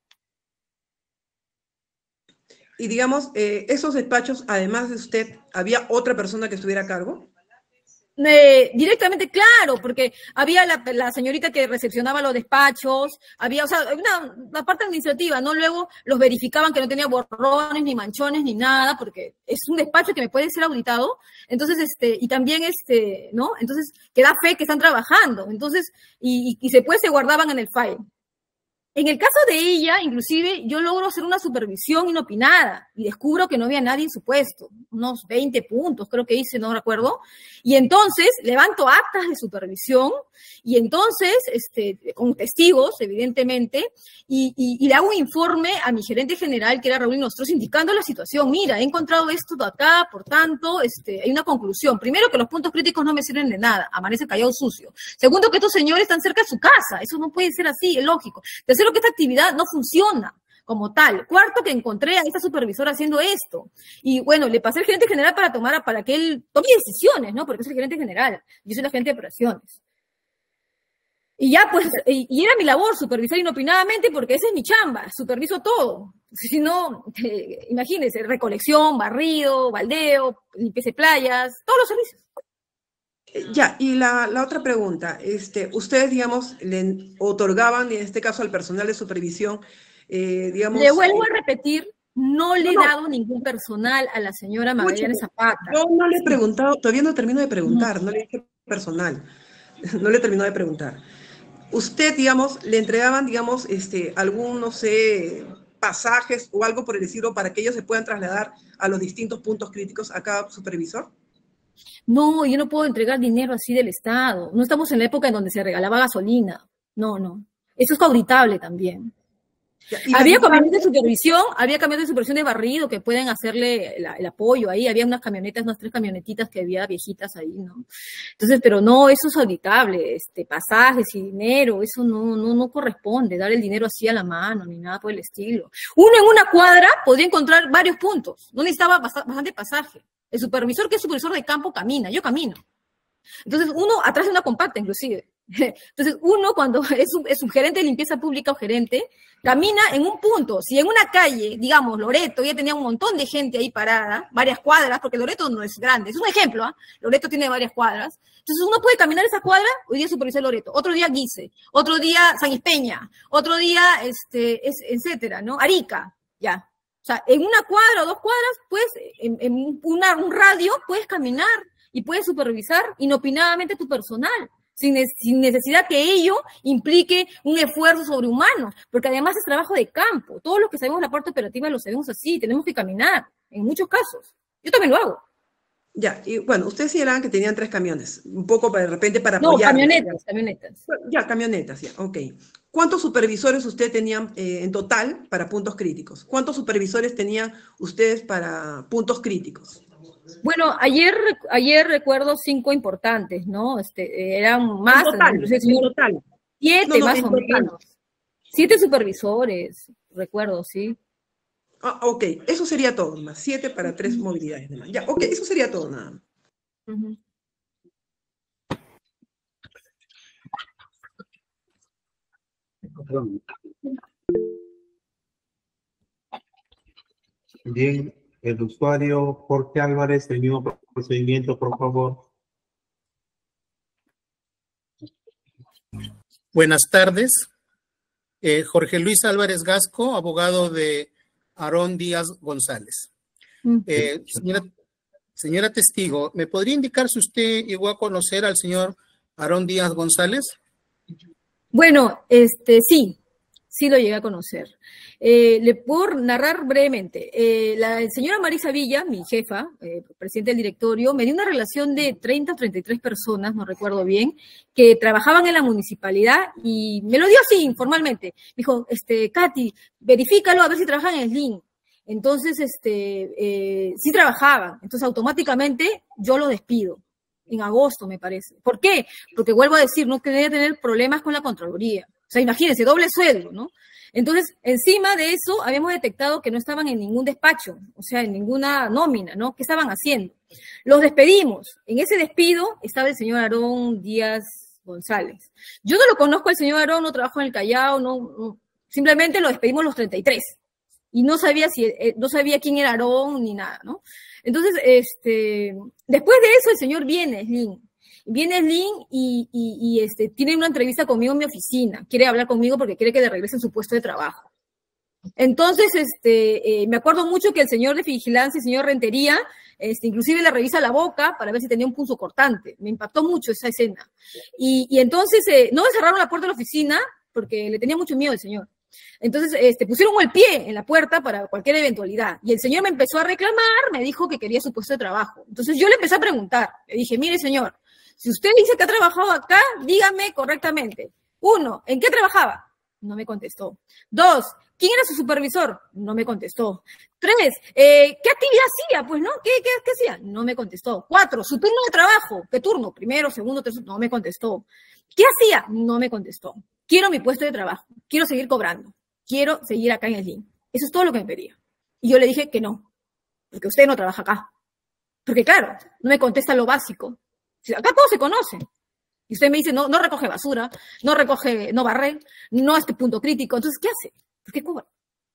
Y digamos, eh, esos despachos, además de usted, ¿había otra persona que estuviera a cargo? Eh, directamente, claro, porque había la, la señorita que recepcionaba los despachos, había, o sea, una, una parte administrativa, ¿no? Luego los verificaban que no tenía borrones, ni manchones, ni nada, porque es un despacho que me puede ser auditado, entonces, este, y también, este, ¿no? Entonces, que da fe que están trabajando, entonces, y, y, y después se guardaban en el file. En el caso de ella, inclusive, yo logro hacer una supervisión inopinada y descubro que no había nadie en su puesto, unos veinte puntos creo que hice, no recuerdo, y entonces levanto actas de supervisión y entonces, este, con testigos, evidentemente, y, y, y le hago un informe a mi gerente general, que era Raúl Nostros, indicando la situación. Mira, he encontrado esto de acá, por tanto, este, hay una conclusión. Primero, que los puntos críticos no me sirven de nada, amanece Callao sucio. Segundo, que estos señores están cerca de su casa, eso no puede ser así, es lógico. Tercero, que esta actividad no funciona como tal. Cuarto, que encontré a esta supervisora haciendo esto. Y bueno, le pasé al gerente general para tomar, para que él tome decisiones, ¿no? Porque es el gerente general. Yo soy la gerente de operaciones. Y ya, pues, y era mi labor supervisar inopinadamente porque esa es mi chamba, superviso todo. Si no, eh, imagínense, recolección, barrido, baldeo, limpieza de playas, todos los servicios. Ya, y la, la otra pregunta, este, ustedes, digamos, le otorgaban, en este caso al personal de supervisión, eh, digamos... Le vuelvo a repetir, no le he no, no. dado ningún personal a la señora Magallanes Zapata. Yo no le he preguntado, todavía no termino de preguntar, no, no le dije personal, no le termino de preguntar. Usted, digamos, le entregaban, digamos, este, algún, no sé, pasajes o algo por el estilo para que ellos se puedan trasladar a los distintos puntos críticos a cada supervisor. No, yo no puedo entregar dinero así del Estado. No estamos en la época en donde se regalaba gasolina. No, no. Eso es auditable también. Había camionetas de supervisión, había camionetas de supervisión de barrido que pueden hacerle la, el apoyo ahí. Había unas camionetas, unas tres camionetitas que había viejitas ahí, ¿no? Entonces, pero no, eso es auditable. Este, pasajes y dinero, eso no, no, no corresponde. Dar el dinero así a la mano, ni nada por el estilo. Uno en una cuadra podría encontrar varios puntos. No necesitaba bastante pasaje. El supervisor, que es supervisor de campo, camina, yo camino. Entonces, uno atrás de una compacta, inclusive. Entonces, uno cuando es un, es un gerente de limpieza pública o gerente, camina en un punto. Si en una calle, digamos, Loreto, ya tenía un montón de gente ahí parada, varias cuadras, porque Loreto no es grande, es un ejemplo, ¿eh? Loreto tiene varias cuadras. Entonces, uno puede caminar esa cuadra, hoy día supervisar Loreto, otro día Guise, otro día San Ispeña, otro día, este, es, etcétera, ¿no? Arica, ya. O sea, en una cuadra o dos cuadras, pues, en, en una, un radio, puedes caminar y puedes supervisar inopinadamente tu personal. Sin, sin necesidad que ello implique un esfuerzo sobrehumano, porque además es trabajo de campo. Todos los que sabemos la parte operativa lo sabemos así, tenemos que caminar, en muchos casos. Yo también lo hago. Ya, y bueno, ustedes señalaban que tenían tres camiones, un poco para, de repente para No, apoyar. camionetas, camionetas. Ya, camionetas, ya, ok. ¿Cuántos supervisores ustedes tenían eh, en total para puntos críticos? ¿Cuántos supervisores tenían ustedes para puntos críticos? Bueno, ayer, ayer recuerdo cinco importantes, ¿no? Este, eran más. En total, inclusive el señor, en total. Siete, No, no, más en o total. menos. Siete supervisores, recuerdo, sí. Ah, ok, eso sería todo, más siete para tres movilidades. Demás. Ya, ok, eso sería todo nada más. Uh-huh. Bien, el usuario Jorge Álvarez, el mismo procedimiento, por favor. Buenas tardes. Eh, Jorge Luis Álvarez Gasco, abogado de Aarón Díaz González. Eh, señora, señora testigo, ¿me podría indicar si usted llegó a conocer al señor Aarón Díaz González? Bueno, este, sí, sí lo llegué a conocer. Eh, le puedo narrar brevemente. Eh, la señora Marisa Villa, mi jefa, eh, presidenta del directorio, me dio una relación de treinta o treinta y tres personas, no recuerdo bien, que trabajaban en la municipalidad y me lo dio así, informalmente. Me dijo, este, Katy, verifícalo a ver si trabajan en Slim. Entonces, este, eh, sí trabajaban. Entonces, automáticamente yo lo despido. En agosto, me parece. ¿Por qué? Porque vuelvo a decir, no quería tener problemas con la Contraloría. O sea, imagínense, doble sueldo, ¿no? Entonces, encima de eso, habíamos detectado que no estaban en ningún despacho, o sea, en ninguna nómina, ¿no? ¿Qué estaban haciendo? Los despedimos. En ese despido estaba el señor Aarón Díaz González. Yo no lo conozco al señor Aarón, no trabajo en el Callao, no, no, simplemente lo despedimos los treinta y tres. Y no sabía si, eh, no sabía quién era Aarón ni nada, ¿no? Entonces, este, después de eso, el señor viene, Slim. Viene Slim y, y, y este, tiene una entrevista conmigo en mi oficina. Quiere hablar conmigo porque quiere que le regresen su puesto de trabajo. Entonces, este, eh, me acuerdo mucho que el señor de vigilancia, el señor Rentería, este, inclusive le revisa la boca para ver si tenía un punzo cortante. Me impactó mucho esa escena. Y, y entonces, eh, no me cerraron la puerta de la oficina porque le tenía mucho miedo el señor. Entonces, este, pusieron el pie en la puerta para cualquier eventualidad. Y el señor me empezó a reclamar, me dijo que quería su puesto de trabajo. Entonces, yo le empecé a preguntar. Le dije, mire, señor, si usted dice que ha trabajado acá, dígame correctamente. Uno, ¿en qué trabajaba? No me contestó. Dos, ¿quién era su supervisor? No me contestó. Tres, eh, ¿qué actividad hacía? Pues, ¿no? ¿Qué, qué, qué hacía? No me contestó. Cuatro, su turno de trabajo. ¿Qué turno? Primero, segundo, tercero. No me contestó. ¿Qué hacía? No me contestó. Quiero mi puesto de trabajo. Quiero seguir cobrando. Quiero seguir acá en el Slim. Eso es todo lo que me pedía. Y yo le dije que no, porque usted no trabaja acá. Porque claro, no me contesta lo básico. Acá todos se conocen. Y usted me dice, no, no recoge basura, no recoge, no barre, no a este punto crítico. Entonces, ¿qué hace? ¿Por qué cobra?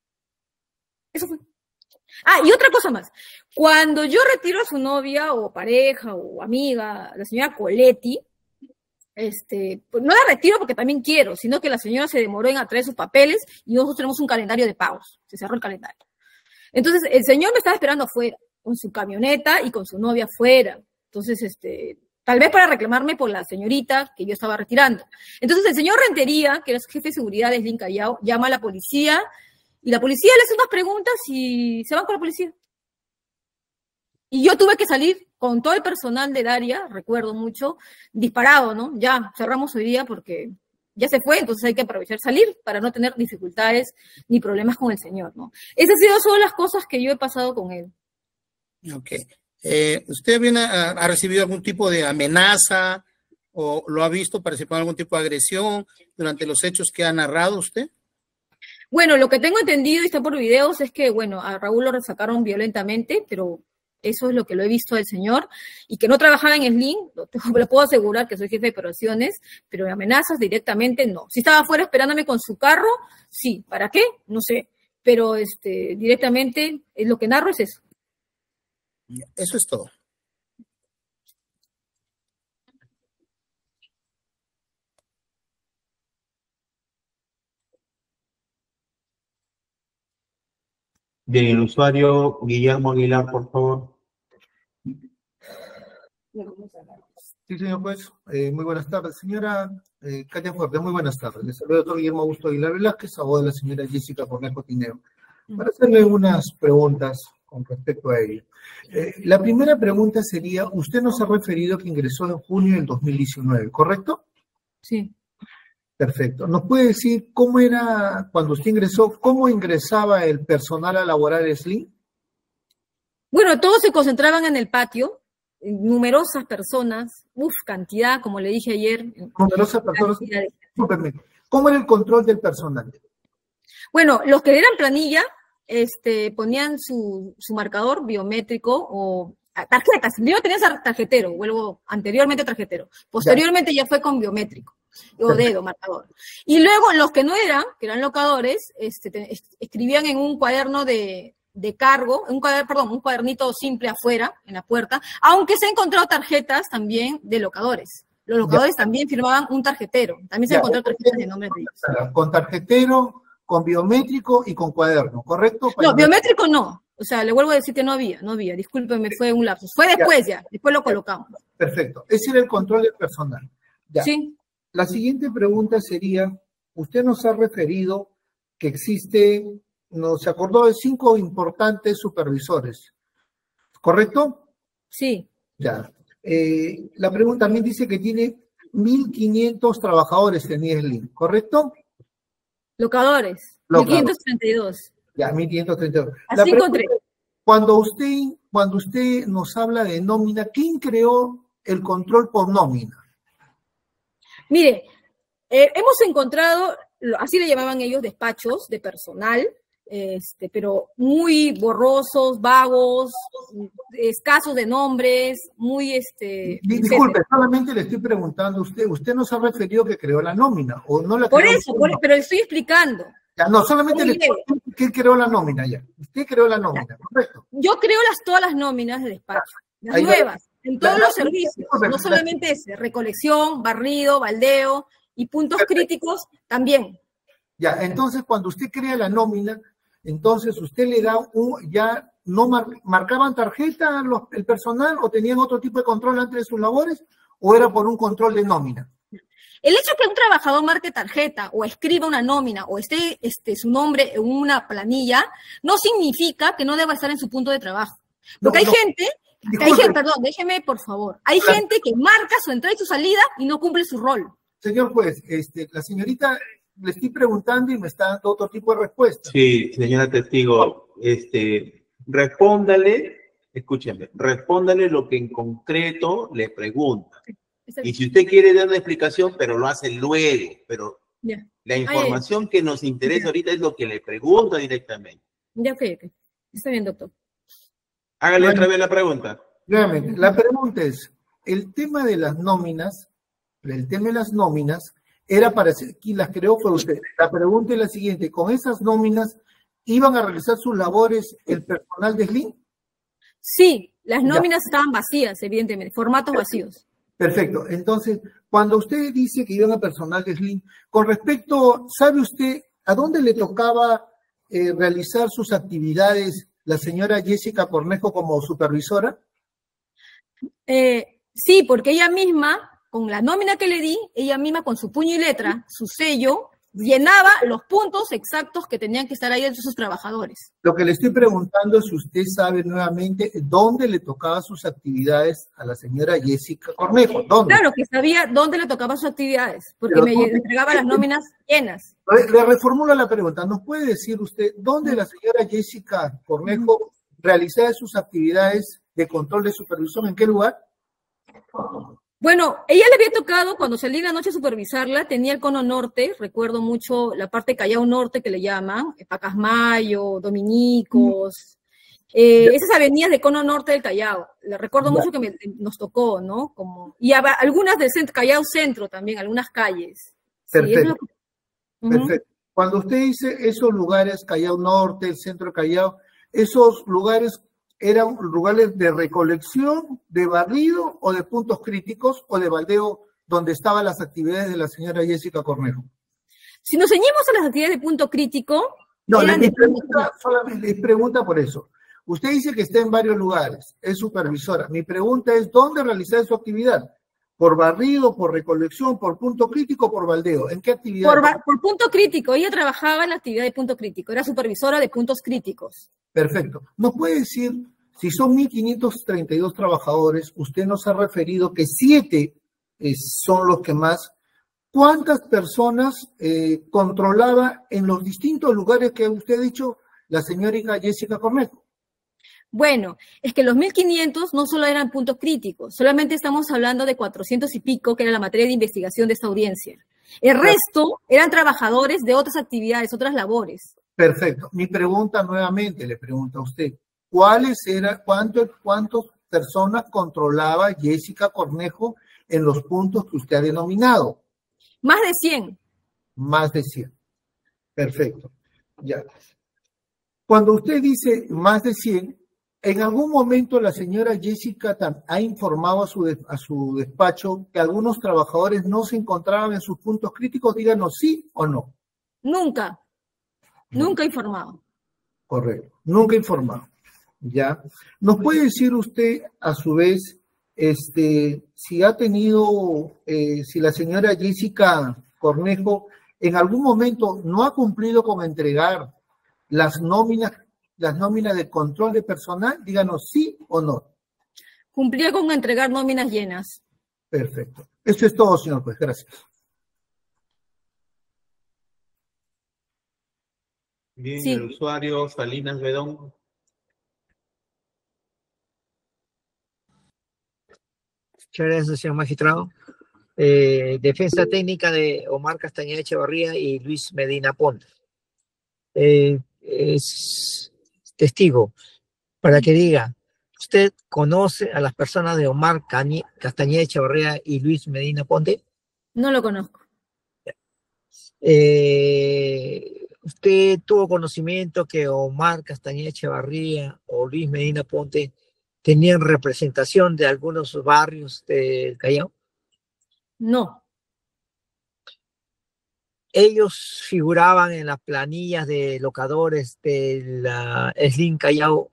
Eso fue. Ah, y otra cosa más. Cuando yo retiro a su novia o pareja o amiga, la señora Coletti, este, pues no la retiro porque también quiero, sino que la señora se demoró en atraer sus papeles y nosotros tenemos un calendario de pagos. Se cerró el calendario. Entonces, el señor me estaba esperando afuera, con su camioneta y con su novia afuera. Entonces, este, tal vez para reclamarme por la señorita que yo estaba retirando. Entonces, el señor Rentería, que era su jefe de seguridad de Slim Callao, llama a la policía y la policía le hace unas preguntas y se van con la policía. Y yo tuve que salir con todo el personal del área, recuerdo mucho, disparado, ¿no? Ya, cerramos hoy día porque ya se fue, entonces hay que aprovechar salir para no tener dificultades ni problemas con el señor, ¿no? Esas han sido solo las cosas que yo he pasado con él. Ok. Eh, ¿Usted viene a, ha recibido algún tipo de amenaza o lo ha visto participar en algún tipo de agresión durante los hechos que ha narrado usted? Bueno, lo que tengo entendido y está por videos es que, bueno, a Raúl lo resacaron violentamente, pero Eso es lo que lo he visto del señor, y que no trabajaba en Slim, lo, lo puedo asegurar que soy jefe de operaciones, pero amenazas directamente no. Si estaba afuera esperándome con su carro, sí. ¿Para qué? No sé. Pero este, directamente, es lo que narro es eso. Eso es todo. Bien, el usuario Guillermo Aguilar, por favor. Sí, señor juez. Eh, muy buenas tardes. Señora eh, Katia Fuerte, muy buenas tardes. Le saludo al doctor Guillermo Augusto Aguilar Velázquez, abogado de la señora Jessica Cornejo Tineo, para hacerle unas preguntas con respecto a ello. Eh, la primera pregunta sería, usted nos ha referido que ingresó en junio del dos mil diecinueve, ¿correcto? Sí. Perfecto. ¿Nos puede decir cómo era, cuando usted ingresó, cómo ingresaba el personal a laborar Slim? Bueno, todos se concentraban en el patio, numerosas personas, uff, cantidad, como le dije ayer. Numerosas personas. ¿Cómo era el control del personal? Bueno, los que eran planilla, este, ponían su, su marcador biométrico o tarjetas. Primero tenías tarjetero, vuelvo anteriormente tarjetero. Posteriormente ya, ya fue con biométrico. O dedo, marcador. Y luego los que no eran, que eran locadores, este, te, escribían en un cuaderno de, de cargo, un cuaderno, perdón, un cuadernito simple afuera, en la puerta, aunque se han encontrado tarjetas también de locadores. Los locadores ya. También firmaban un tarjetero. También se han encontrado tarjetas de nombre de ellos. Con tarjetero, con biométrico y con cuaderno, ¿correcto? No, biométrico no. O sea, le vuelvo a decir que no había, no había. Discúlpeme, fue un lapsus. Fue después ya, ya después lo colocamos. Perfecto. Ese era el control del personal. Ya. Sí. La siguiente pregunta sería, usted nos ha referido que existe, nos acordó de cinco importantes supervisores, ¿correcto? Sí. Ya. Eh, la pregunta también dice que tiene mil quinientos trabajadores en Slim, ¿correcto? Locadores, mil quinientos treinta y dos. Ya, mil quinientos treinta y dos. Así encontré. Cuando usted, cuando usted nos habla de nómina, ¿quién creó el control por nómina? Mire, eh, hemos encontrado, así le llamaban ellos, despachos de personal, este, pero muy borrosos, vagos, escasos de nombres, muy... este. Disculpe, solamente le estoy preguntando a usted, usted nos ha referido que creó la nómina, ¿o no la creó? Por eso, por, pero le estoy explicando. Ya, no, solamente le estoy preguntando que creó la nómina ya. Usted creó la nómina, ya. Correcto. Yo creo las, todas las nóminas de despacho, las Ahí nuevas. Va. En todos la, los servicios, no solamente ese, recolección, barrido, baldeo y puntos perfecto. Críticos también. Ya, entonces cuando usted crea la nómina, entonces usted le da un, ya no mar, marcaban tarjeta los, el personal o tenían otro tipo de control antes de sus labores o era por un control de nómina. El hecho de que un trabajador marque tarjeta o escriba una nómina o esté este, su nombre en una planilla no significa que no deba estar en su punto de trabajo. Porque no, hay no. gente... Hay gente, perdón, déjeme, por favor. Hay claro. gente que marca su entrada y su salida y no cumple su rol. Señor juez, este, la señorita le estoy preguntando y me está dando otro tipo de respuesta. Sí, señora testigo, este, respóndale, escúcheme, respóndale lo que en concreto le pregunta. Y si usted quiere dar una explicación, pero lo hace luego, pero yeah. la información Ay, que nos interesa yeah. ahorita es lo que le pregunta directamente. Ya, ok, ok. Está bien, doctor. Hágale bueno, otra vez la pregunta. Nuevamente, la pregunta es, el tema de las nóminas, el tema de las nóminas, era para quien las creó fue usted. La pregunta es la siguiente, ¿con esas nóminas iban a realizar sus labores el personal de Slim? Sí, las nóminas ya. estaban vacías, evidentemente, formatos vacíos. Perfecto, entonces, cuando usted dice que iban a personal de Slim, con respecto, ¿sabe usted a dónde le tocaba eh, realizar sus actividades la señora Jessica Cornejo como supervisora? Eh, sí, porque ella misma, con la nómina que le di, ella misma con su puño y letra, su sello, llenaba los puntos exactos que tenían que estar ahí entre sus trabajadores. Lo que le estoy preguntando es si usted sabe nuevamente dónde le tocaba sus actividades a la señora Jessica Cornejo. ¿Dónde? Claro, que sabía dónde le tocaba sus actividades, porque Pero, me ¿dónde? entregaba las nóminas llenas. Le reformulo la pregunta. ¿Nos puede decir usted dónde la señora Jessica Cornejo realizaba sus actividades de control de supervisión? ¿En qué lugar? Bueno, ella le había tocado, cuando salí la noche a supervisarla, tenía el cono norte, recuerdo mucho la parte Callao Norte que le llaman, Pacasmayo, Dominicos, Eh, esas avenidas de Cono Norte del Callao, le recuerdo mucho que me, nos tocó, ¿no? Como, y a, algunas del centro, Callao Centro también, algunas calles. Perfecto. Sí, es lo... Perfecto. Uh-huh. Cuando usted dice esos lugares, Callao Norte, el centro de Callao, ¿esos lugares eran lugares de recolección, de barrido o de puntos críticos o de baldeo donde estaban las actividades de la señora Jessica Cornejo? Si nos ceñimos a las actividades de punto crítico... No, le de... pregunta, solamente les pregunta por eso. Usted dice que está en varios lugares, es supervisora. Mi pregunta es, ¿dónde realizar su actividad? ¿Por barrido, por recolección, por punto crítico, por baldeo? ¿En qué actividad? Por, por punto crítico. Ella trabajaba en la actividad de punto crítico. Era supervisora de puntos críticos. Perfecto. ¿Nos puede decir, si son mil quinientos treinta y dos trabajadores, usted nos ha referido que siete eh, son los que más, ¿cuántas personas eh, controlaba en los distintos lugares que usted ha dicho la señorita Jessica Cornejo? Bueno, es que los mil quinientos no solo eran puntos críticos, solamente estamos hablando de cuatrocientos y pico, que era la materia de investigación de esta audiencia. El resto eran trabajadores de otras actividades, otras labores. Perfecto. Mi pregunta nuevamente, le pregunto a usted, ¿cuáles eran, cuántos, cuántas personas controlaba Jessica Cornejo en los puntos que usted ha denominado? Más de cien. Más de cien. Perfecto. Ya. Cuando usted dice más de cien, ¿en algún momento la señora Jessica ha informado a su, de, a su despacho que algunos trabajadores no se encontraban en sus puntos críticos? Díganos sí o no. Nunca. Nunca informado. Correcto. Nunca informado. ¿Ya? ¿Nos puede decir usted, a su vez, este, si ha tenido, eh, si la señora Jessica Cornejo en algún momento no ha cumplido con entregar las nóminas las nóminas de control de personal? Díganos sí o no. Cumplía con entregar nóminas llenas. Perfecto. Eso es todo, señor juez. Gracias. Bien, sí. El usuario Salinas Bedón. Muchas gracias, señor magistrado. Eh, defensa técnica de Omar Castañeda Echevarría y Luis Medina Ponte. Eh, es... testigo, para que diga, ¿usted conoce a las personas de Omar Cañe, Castañeda Echevarría y Luis Medina Ponte? No lo conozco. Eh, ¿Usted tuvo conocimiento que Omar Castañeda Echevarría o Luis Medina Ponte tenían representación de algunos barrios del Callao? No. Ellos figuraban en las planillas de locadores de la Slim Callao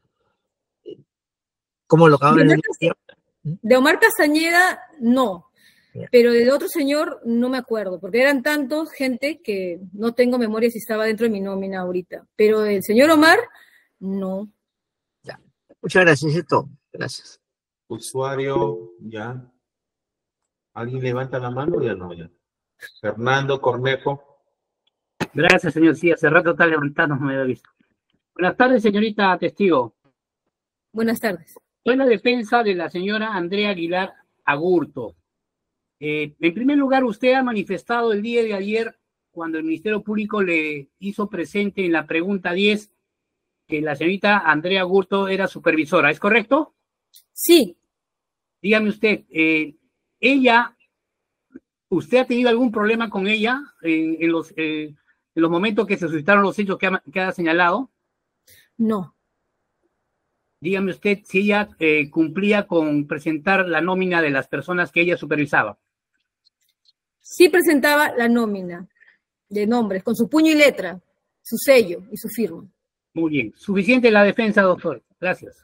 como locadores. De Omar, de, de Omar Castañeda, no. Yeah. Pero de otro señor, no me acuerdo, porque eran tantos gente que no tengo memoria si estaba dentro de mi nómina ahorita. Pero del señor Omar, no. Ya. Muchas gracias, esto. Gracias. Usuario, ya. ¿Alguien levanta la mano? Ya no, ya. Fernando Cornejo. Gracias, señor. Sí, hace rato está levantando, me había visto. Buenas tardes, señorita testigo. Buenas tardes. Soy la defensa de la señora Andrea Aguilar Agurto. Eh, en primer lugar, usted ha manifestado el día de ayer, cuando el Ministerio Público le hizo presente en la pregunta diez, que la señorita Andrea Agurto era supervisora, ¿es correcto? Sí. Dígame usted, eh, ella... ¿Usted ha tenido algún problema con ella en, en, los, eh, en los momentos que se suscitaron los hechos que ha, que ha señalado? No. Dígame usted si ella eh, cumplía con presentar la nómina de las personas que ella supervisaba. Sí presentaba la nómina de nombres, con su puño y letra, su sello y su firma. Muy bien. Suficiente la defensa, doctor. Gracias.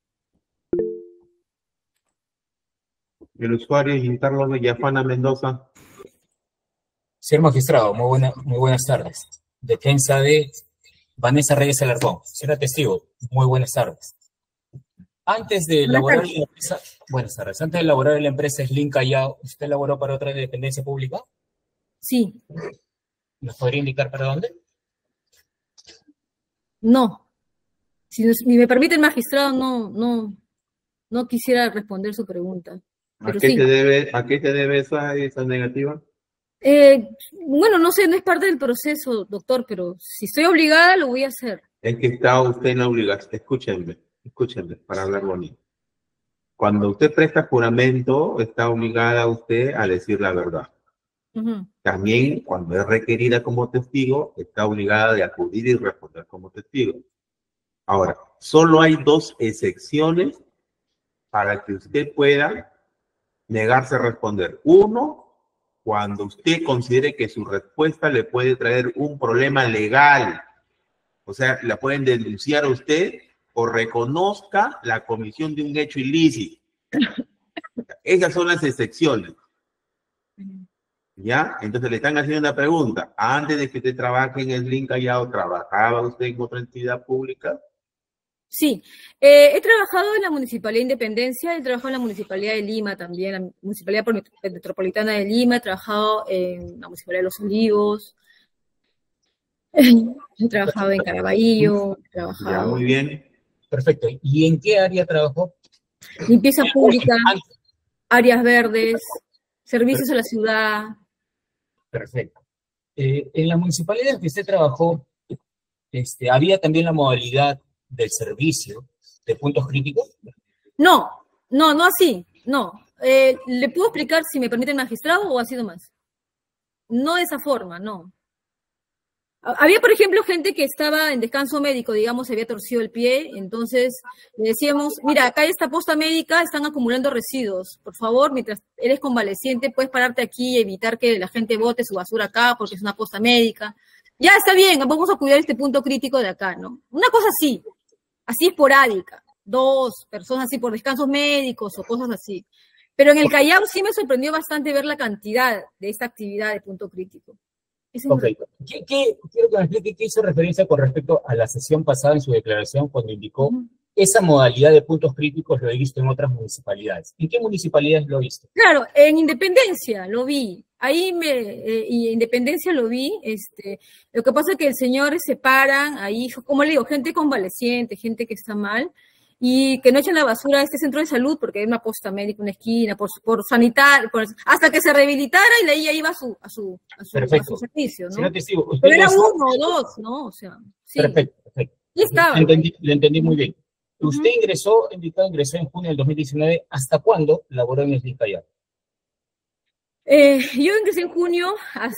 El usuario Gintarlo Villafana Mendoza. Señor magistrado, muy, buena, muy buenas tardes. Defensa de Vanessa Reyes Alarcón. Señora testigo, muy buenas tardes. Antes de elaborar la empresa, buenas tardes. Antes de elaborar la empresa Slim Callao, ¿usted elaboró para otra dependencia pública? Sí. ¿Nos podría indicar para dónde? No. Si me permite el magistrado, no, no, no quisiera responder su pregunta. Pero ¿A, qué sí. te debe, ¿A qué te debe esa, esa negativa? Eh, bueno, no sé, no es parte del proceso, doctor, pero si estoy obligada, lo voy a hacer. Es que está usted en la obligación, escúchenme, escúcheme, para hablar bonito. Cuando usted presta juramento, está obligada usted a decir la verdad. Ujú. También, cuando es requerida como testigo, está obligada de acudir y responder como testigo. Ahora, solo hay dos excepciones para que usted pueda negarse a responder. Uno, cuando usted considere que su respuesta le puede traer un problema legal. O sea, la pueden denunciar a usted o reconozca la comisión de un hecho ilícito. Esas son las excepciones. ¿Ya? Entonces le están haciendo una pregunta. Antes de que usted trabaje en el Slim Callao, ¿trabajaba usted en otra entidad pública? Sí, eh, he trabajado en la Municipalidad de Independencia, he trabajado en la Municipalidad de Lima también, la Municipalidad Metropolitana de Lima, he trabajado en la Municipalidad de Los Olivos, he trabajado en Caraballo, he Ya, trabajado muy bien. Perfecto. ¿Y en qué área trabajó? en limpieza pública, áreas verdes, servicios a la ciudad. Perfecto. Eh, en la municipalidad en que usted trabajó, este, ¿había también la modalidad del servicio de puntos críticos? No, no, no así, no. Eh, ¿le puedo explicar si me permite el magistrado o ha sido más? No de esa forma, no. Había, por ejemplo, gente que estaba en descanso médico, digamos, se había torcido el pie, entonces le decíamos, mira, acá hay esta posta médica, están acumulando residuos, por favor, mientras eres convaleciente, puedes pararte aquí y evitar que la gente bote su basura acá, porque es una posta médica. Ya, está bien, vamos a cuidar este punto crítico de acá, ¿no? Una cosa así, así esporádica, dos personas así por descansos médicos o cosas así. Pero en el Callao sí me sorprendió bastante ver la cantidad de esta actividad de punto crítico. Ese es Ok. ¿Qué, qué, quiero que me explique qué hizo referencia con respecto a la sesión pasada en su declaración cuando indicó Ujú. esa modalidad de puntos críticos lo he visto en otras municipalidades. ¿En qué municipalidades lo he visto? Claro, en Independencia lo vi. Ahí me, eh, y en Independencia lo vi. Este, lo que pasa es que el señor separan ahí, como le digo, gente convaleciente, gente que está mal, y que no echen la basura a este centro de salud porque hay una posta médica, una esquina, por, por sanitar, por- hasta que se rehabilitara y de ahí ya iba a su, a su, a su, a Perfecto. su servicio, ¿no? Señor testigo, usted Pero era ingresó- uno o dos, ¿no? O sea, sí. Perfecto, perfecto. Y estaba. Le entendí, le entendí muy bien. Ujú. Usted ingresó, indicado, ingresó en junio del dos mil diecinueve. ¿Hasta cuándo laboró en el Slim Callao? Eh, yo ingresé en junio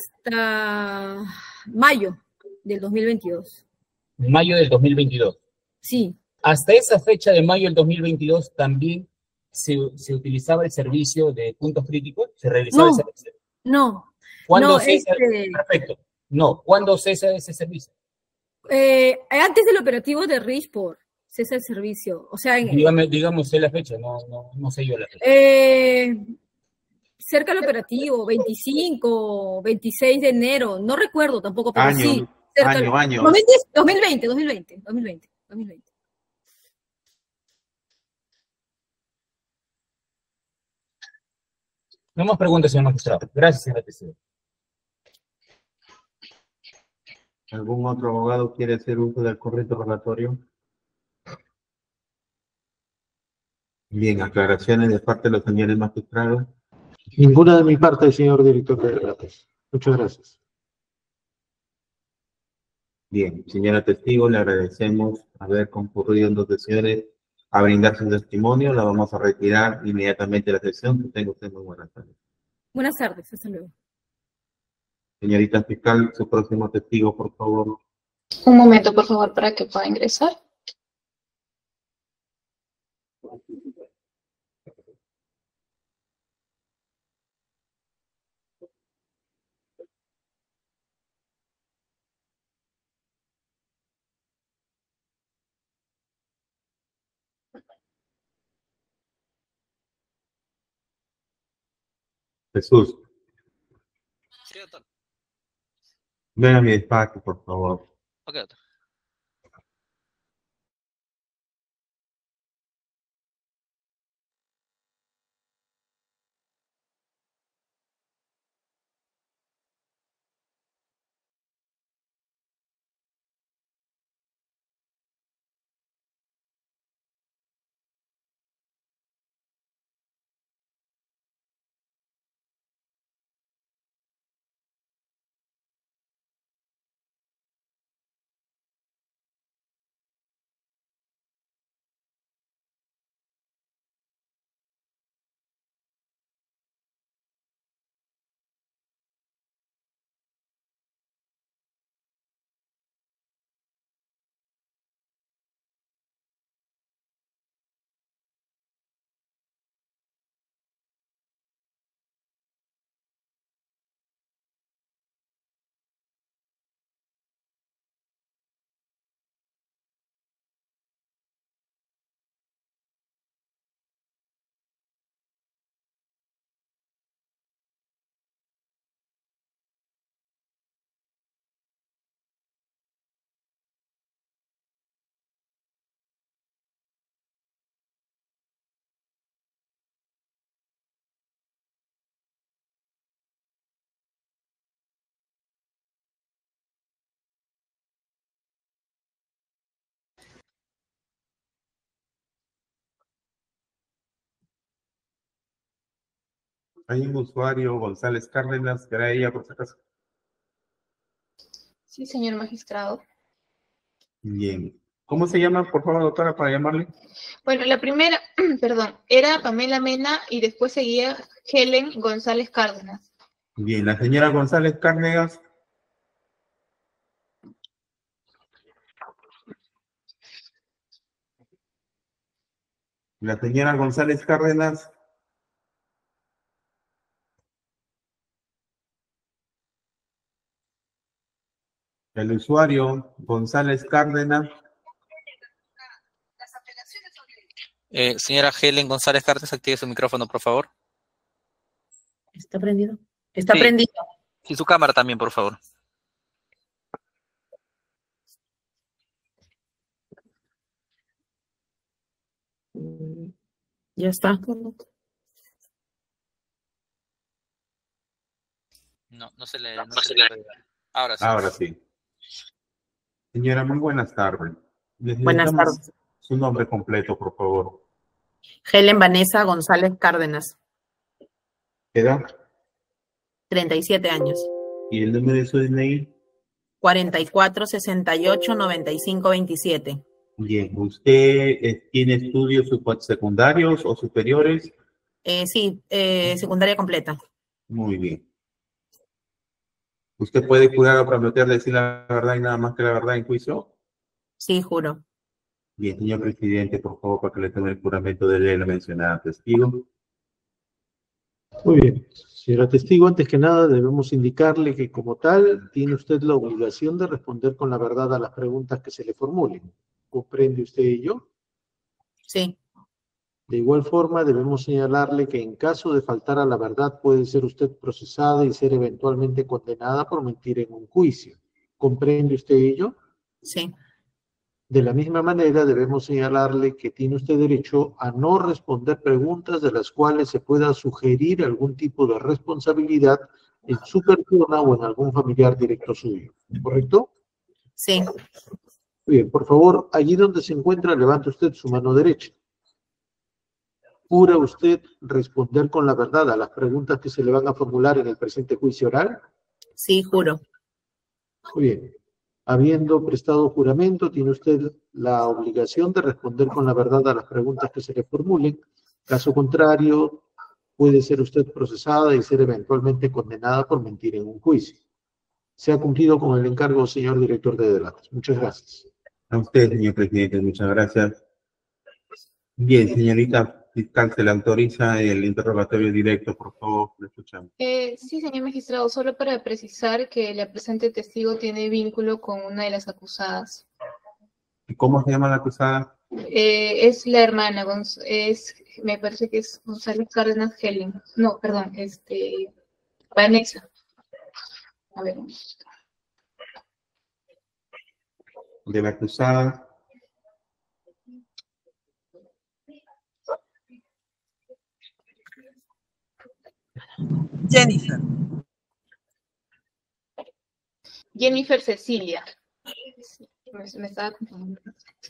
hasta mayo del dos mil veintidós. En mayo del dos mil veintidós. Sí. Hasta esa fecha de mayo del dos mil veintidós también se, se utilizaba el servicio de puntos críticos, se realizaba No, el servicio. no, ¿Cuándo no, cesa? este, Perfecto. No, ¿cuándo cesa ese servicio? eh, antes del operativo de Richport, cesa el servicio. O sea, en, Dígame, dígame usted la fecha, no, no, no sé yo la fecha. eh, cerca del operativo, veinticinco, veintiséis de enero, no recuerdo tampoco, pero Año, sí. Cerca año, año. dos mil diez, dos mil veinte, dos mil veinte, dos mil veinte, dos mil veinte. No más preguntas, señor magistrado. Gracias, señor testigo. ¿Algún otro abogado quiere hacer uso del correcto relatorio? Bien, aclaraciones de parte de los señores magistrados. Ninguna de mi parte, señor director de relatos. Muchas gracias. Bien, señora testigo, le agradecemos haber concurrido en dos sesiones a brindar su testimonio. La vamos a retirar inmediatamente de la sesión. Que tenga usted muy buenas tardes. Buenas tardes, hasta luego. Señorita fiscal, su próximo testigo, por favor. Un momento, por favor, para que pueda ingresar. Jesús, Sí, doctor. ven a mi despacho, por favor. Ok, doctor. Hay un usuario, González Cárdenas, que era ella por si acaso. Sí, señor magistrado. Bien. ¿Cómo se llama, por favor, doctora, para llamarle? Bueno, la primera, perdón, era Pamela Mena y después seguía Helen González Cárdenas. Bien, la señora González Cárdenas. La señora González Cárdenas. El usuario González Cárdenas. Eh, señora Helen González Cárdenas, active su micrófono, por favor. ¿Está prendido? Está Sí. prendido. Y su cámara también, por favor. Ya está. No, no se le... No se le... Ahora sí. Ahora sí. Señora, muy buenas tardes. Buenas Necesitamos tardes. su nombre completo, por favor. Helen Vanessa González Cárdenas, ¿Qué edad? treinta y siete años. ¿Y el número de su D N I? cuarenta y cuatro, sesenta y ocho, noventa y cinco, veintisiete. Bien. ¿Usted eh, tiene estudios supo- secundarios o superiores? Eh, sí, eh, secundaria completa. Muy bien. ¿Usted puede jurar o prometer decir la verdad y nada más que la verdad en juicio? Sí, juro. Bien, señor presidente, por favor, para que le tome el juramento de ley la mencionada testigo. Muy bien. Señora testigo, antes que nada debemos indicarle que como tal tiene usted la obligación de responder con la verdad a las preguntas que se le formulen. ¿Comprende usted ello? Sí. De igual forma, debemos señalarle que en caso de faltar a la verdad puede ser usted procesada y ser eventualmente condenada por mentir en un juicio. ¿Comprende usted ello? Sí. De la misma manera, debemos señalarle que tiene usted derecho a no responder preguntas de las cuales se pueda sugerir algún tipo de responsabilidad en su persona o en algún familiar directo suyo. ¿Correcto? Sí. Bien, por favor, allí donde se encuentra, levante usted su mano derecha. ¿Jura usted responder con la verdad a las preguntas que se le van a formular en el presente juicio oral? Sí, juro. Muy bien. Habiendo prestado juramento, tiene usted la obligación de responder con la verdad a las preguntas que se le formulen. Caso contrario, puede ser usted procesada y ser eventualmente condenada por mentir en un juicio. Se ha cumplido con el encargo, señor director de delatos. Muchas gracias. A usted, señor presidente, muchas gracias. Bien, señorita fiscal, se le autoriza el interrogatorio directo, por favor, le escuchamos. Eh, sí, señor magistrado, solo para precisar que la presente testigo tiene vínculo con una de las acusadas. ¿Y cómo se llama la acusada? Eh, es la hermana, Gonz- es, me parece que es González Cárdenas Helen. No, perdón, este, Vanessa. A ver. De la acusada. Jennifer. Jennifer Cecilia. Me, me estaba confundiendo.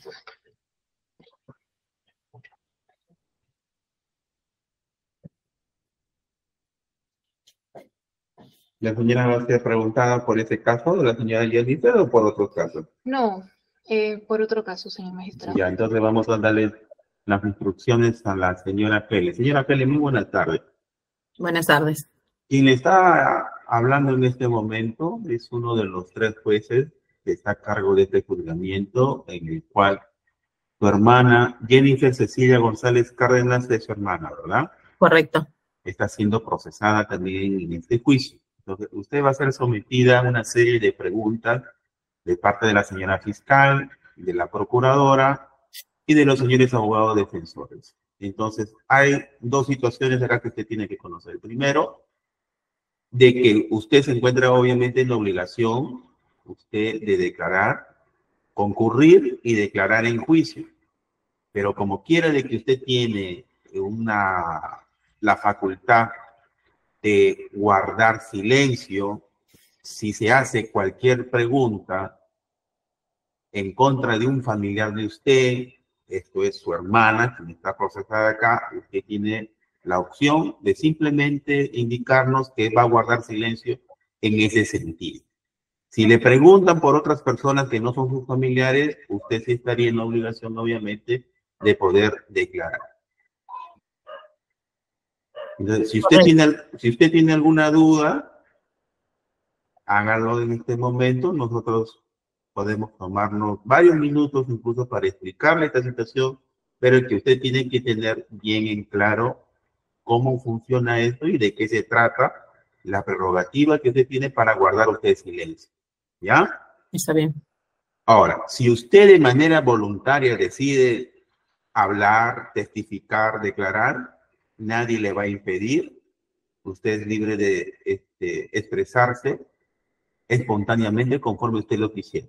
¿La señora va a ser preguntada por ese caso de la señora Jennifer o por otros casos? No, eh, por otro caso, señor magistrado. Ya, entonces vamos a darle las instrucciones a la señora Pérez. Señora Pérez, muy buenas tardes. Buenas tardes. Quien le está hablando en este momento es uno de los tres jueces que está a cargo de este juzgamiento, en el cual su hermana Jennifer Cecilia González Cárdenas es su hermana, ¿verdad? Correcto. Está siendo procesada también en este juicio. Entonces, usted va a ser sometida a una serie de preguntas de parte de la señora fiscal, de la procuradora y de los señores abogados defensores. Entonces, hay dos situaciones acá que usted tiene que conocer. Primero, de que usted se encuentra obviamente en la obligación, usted, de declarar, concurrir y declarar en juicio. Pero como quiera de que usted tiene una, la facultad de guardar silencio, si se hace cualquier pregunta en contra de un familiar de usted, esto es su hermana, quien está procesada acá, usted tiene la opción de simplemente indicarnos que va a guardar silencio en ese sentido. Si le preguntan por otras personas que no son sus familiares, usted sí estaría en la obligación, obviamente, de poder declarar. Entonces, si usted tiene, si usted tiene alguna duda, hágalo en este momento. Nosotros podemos tomarnos varios minutos incluso para explicarle esta situación, pero que usted tiene que tener bien en claro cómo funciona esto y de qué se trata la prerrogativa que usted tiene para guardar usted silencio. ¿Ya? Está bien. Ahora, si usted de manera voluntaria decide hablar, testificar, declarar, nadie le va a impedir. Usted es libre de este, expresarse espontáneamente conforme usted lo quisiera.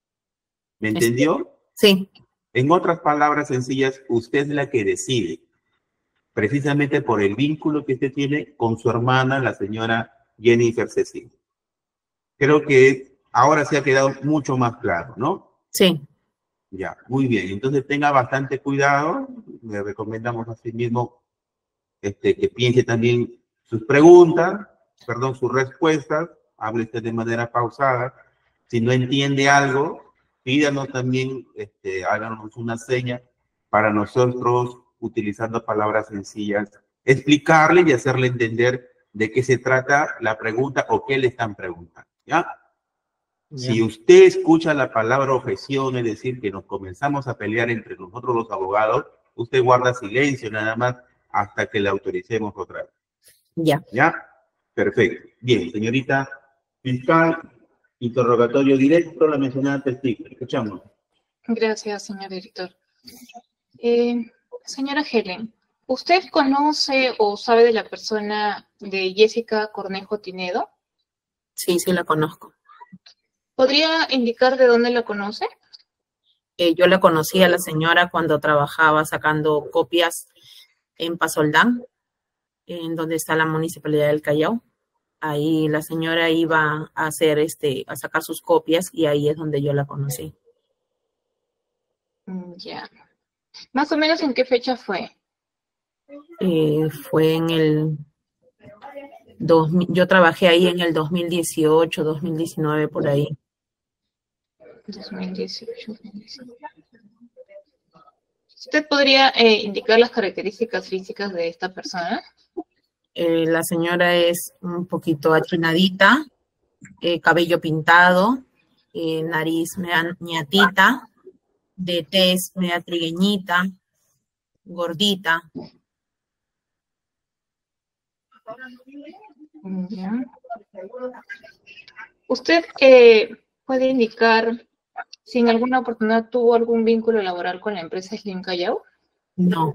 ¿Me entendió? Sí. En otras palabras sencillas, usted es la que decide, precisamente por el vínculo que usted tiene con su hermana, la señora Jennifer Cecilia. Creo que ahora se ha quedado mucho más claro, ¿no? Sí. Ya, muy bien. Entonces tenga bastante cuidado. Le recomendamos así mismo este, que piense también sus preguntas, perdón, sus respuestas. Hable usted de manera pausada. Si no entiende algo, pídanos también, este, háganos una seña para nosotros, utilizando palabras sencillas, explicarle y hacerle entender de qué se trata la pregunta o qué le están preguntando, ¿ya? Ya. Si usted escucha la palabra objeción, es decir, que nos comenzamos a pelear entre nosotros los abogados, usted guarda silencio nada más hasta que le autoricemos otra vez. Ya. ¿Ya? Perfecto. Bien, señorita fiscal, interrogatorio directo, la mencionada testigo. Escuchamos. Gracias, señor director. Eh, señora Helen, ¿usted conoce o sabe de la persona de Jessica Cornejo Tinedo? Sí, sí la conozco. ¿Podría indicar de dónde la conoce? Eh, yo la conocí a la señora cuando trabajaba sacando copias en Pasoldán, en donde está la Municipalidad del Callao. Ahí la señora iba a hacer este, a sacar sus copias y ahí es donde yo la conocí. Mm, ya. ¿Más o menos en qué fecha fue? Eh, fue en el dos mil, yo trabajé ahí en el dos mil dieciocho, dos mil diecinueve, por ahí. dos mil dieciocho. ¿Usted podría eh, indicar las características físicas de esta persona? Eh, la señora es un poquito achinadita, eh, cabello pintado, eh, nariz media ñatita, de tez media trigueñita, gordita. Ya. ¿Usted eh, puede indicar si en alguna oportunidad tuvo algún vínculo laboral con la empresa Slim Callao? No.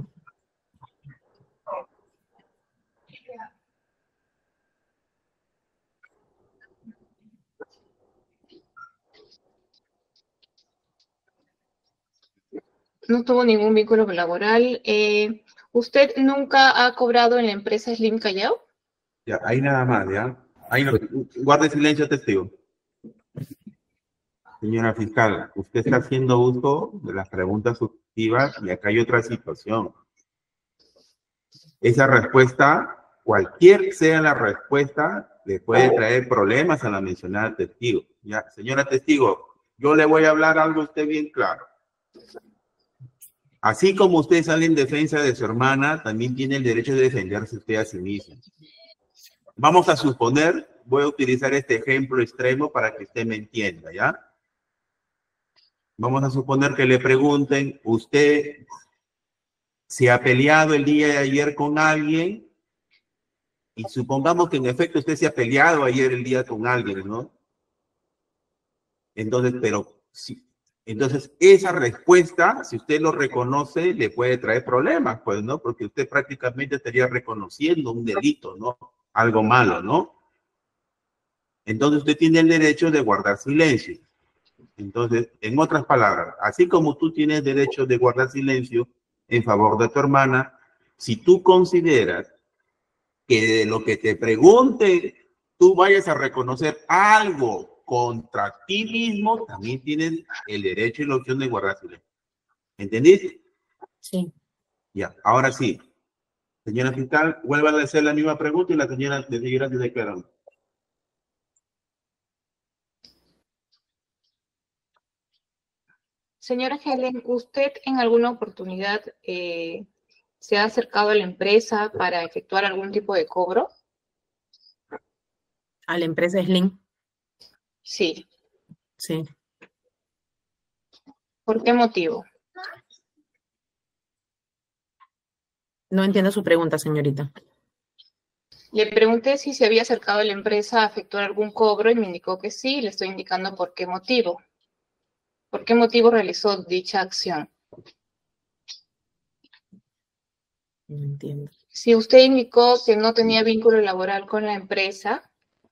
No tuvo ningún vínculo laboral. Eh, ¿Usted nunca ha cobrado en la empresa Slim Callao? Ya, ahí nada más, ¿ya? Ahí no, guarde silencio, testigo. Señora fiscal, usted está haciendo uso de las preguntas subjetivas y acá hay otra situación. Esa respuesta, cualquier sea la respuesta, le puede traer problemas a la mencionada testigo. Ya, señora testigo, yo le voy a hablar algo a usted bien claro. Así como usted sale en defensa de su hermana, también tiene el derecho de defenderse usted a sí mismo. Vamos a suponer, voy a utilizar este ejemplo extremo para que usted me entienda, ¿ya? Vamos a suponer que le pregunten, ¿usted se ha peleado el día de ayer con alguien? Y supongamos que en efecto usted se ha peleado ayer el día con alguien, ¿no? Entonces, pero sí. Entonces, esa respuesta, si usted lo reconoce, le puede traer problemas, pues, ¿no? Porque usted prácticamente estaría reconociendo un delito, ¿no? Algo malo, ¿no? Entonces, usted tiene el derecho de guardar silencio. Entonces, en otras palabras, así como tú tienes derecho de guardar silencio en favor de tu hermana, si tú consideras que de lo que te pregunte, tú vayas a reconocer algo contra ti mismo, también tienes el derecho y la opción de guardar silencio. ¿Entendiste? Sí. Ya, ahora sí. Señora fiscal, vuelva a hacer la misma pregunta y la señora le seguirá declarando. Señora Helen, ¿usted en alguna oportunidad eh, se ha acercado a la empresa para efectuar algún tipo de cobro? ¿A la empresa Slim? Sí. Sí. ¿Por qué motivo? No entiendo su pregunta, señorita. Le pregunté si se había acercado a la empresa a efectuar algún cobro y me indicó que sí, le estoy indicando por qué motivo. ¿Por qué motivo realizó dicha acción? No entiendo. Si usted indicó que no tenía vínculo laboral con la empresa,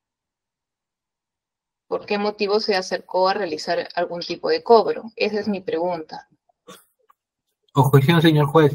¿por qué motivo se acercó a realizar algún tipo de cobro? Esa es mi pregunta. Objeción, señor juez.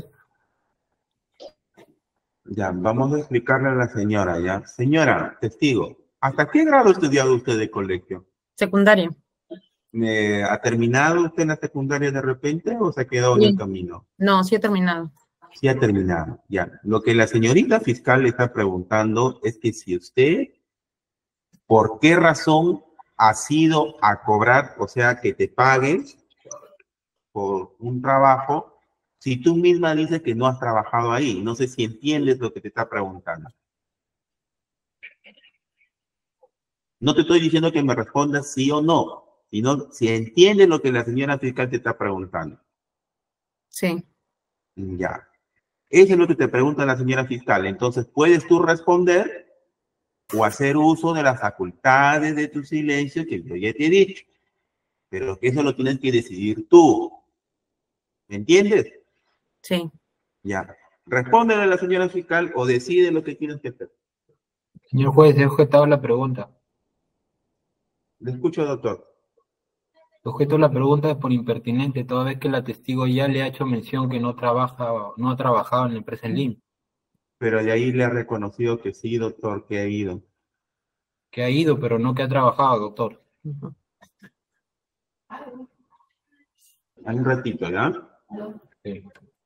Ya, vamos a explicarle a la señora, ¿ya? Señora, testigo, ¿hasta qué grado ha estudiado usted de colegio? Secundaria. Eh, ¿Ha terminado usted en la secundaria de repente o se ha quedado Sí. en el camino? No, sí he terminado. Sí ha terminado, ya. Lo que la señorita fiscal le está preguntando es que si usted, ¿por qué razón ha ido a cobrar, o sea, que te pagues por un trabajo, si tú misma dices que no has trabajado ahí? No sé si entiendes lo que te está preguntando. No te estoy diciendo que me respondas sí o no, sino si entiendes lo que la señora fiscal te está preguntando. Sí. Ya. Eso es lo que te pregunta la señora fiscal. Entonces, puedes tú responder o hacer uso de las facultades de tu silencio que yo ya te he dicho. Pero que eso lo tienes que decidir tú. ¿Me entiendes? Sí. Ya. Respóndele a la señora fiscal o decide lo que tienes que hacer. Señor juez, he objetado la pregunta. Le escucho, doctor. Objeto la pregunta por impertinente, toda vez que la testigo ya le ha hecho mención que no trabaja, no ha trabajado en la empresa Slim. Pero de ahí le ha reconocido que sí, doctor, que ha ido. Que ha ido, pero no que ha trabajado, doctor. Hay un ratito, ¿ya? Sí.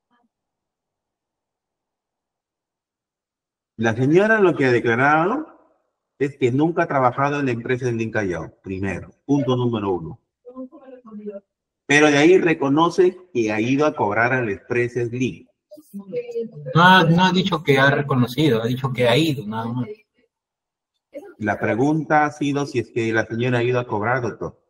La señora lo que ha declarado es que nunca ha trabajado en la empresa Slim Callao, primero, punto número uno. Pero de ahí reconoce que ha ido a cobrar a la empresa Slim. No ha, no ha dicho que ha reconocido, ha dicho que ha ido, nada más. La pregunta ha sido si es que la señora ha ido a cobrar, doctor.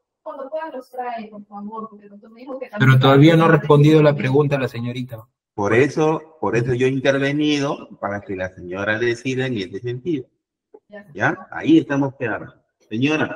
Pero todavía no ha respondido la pregunta a la señorita. Por eso, por eso yo he intervenido para que la señora decida en ese sentido. ¿Ya? Ahí estamos quedando. Señora.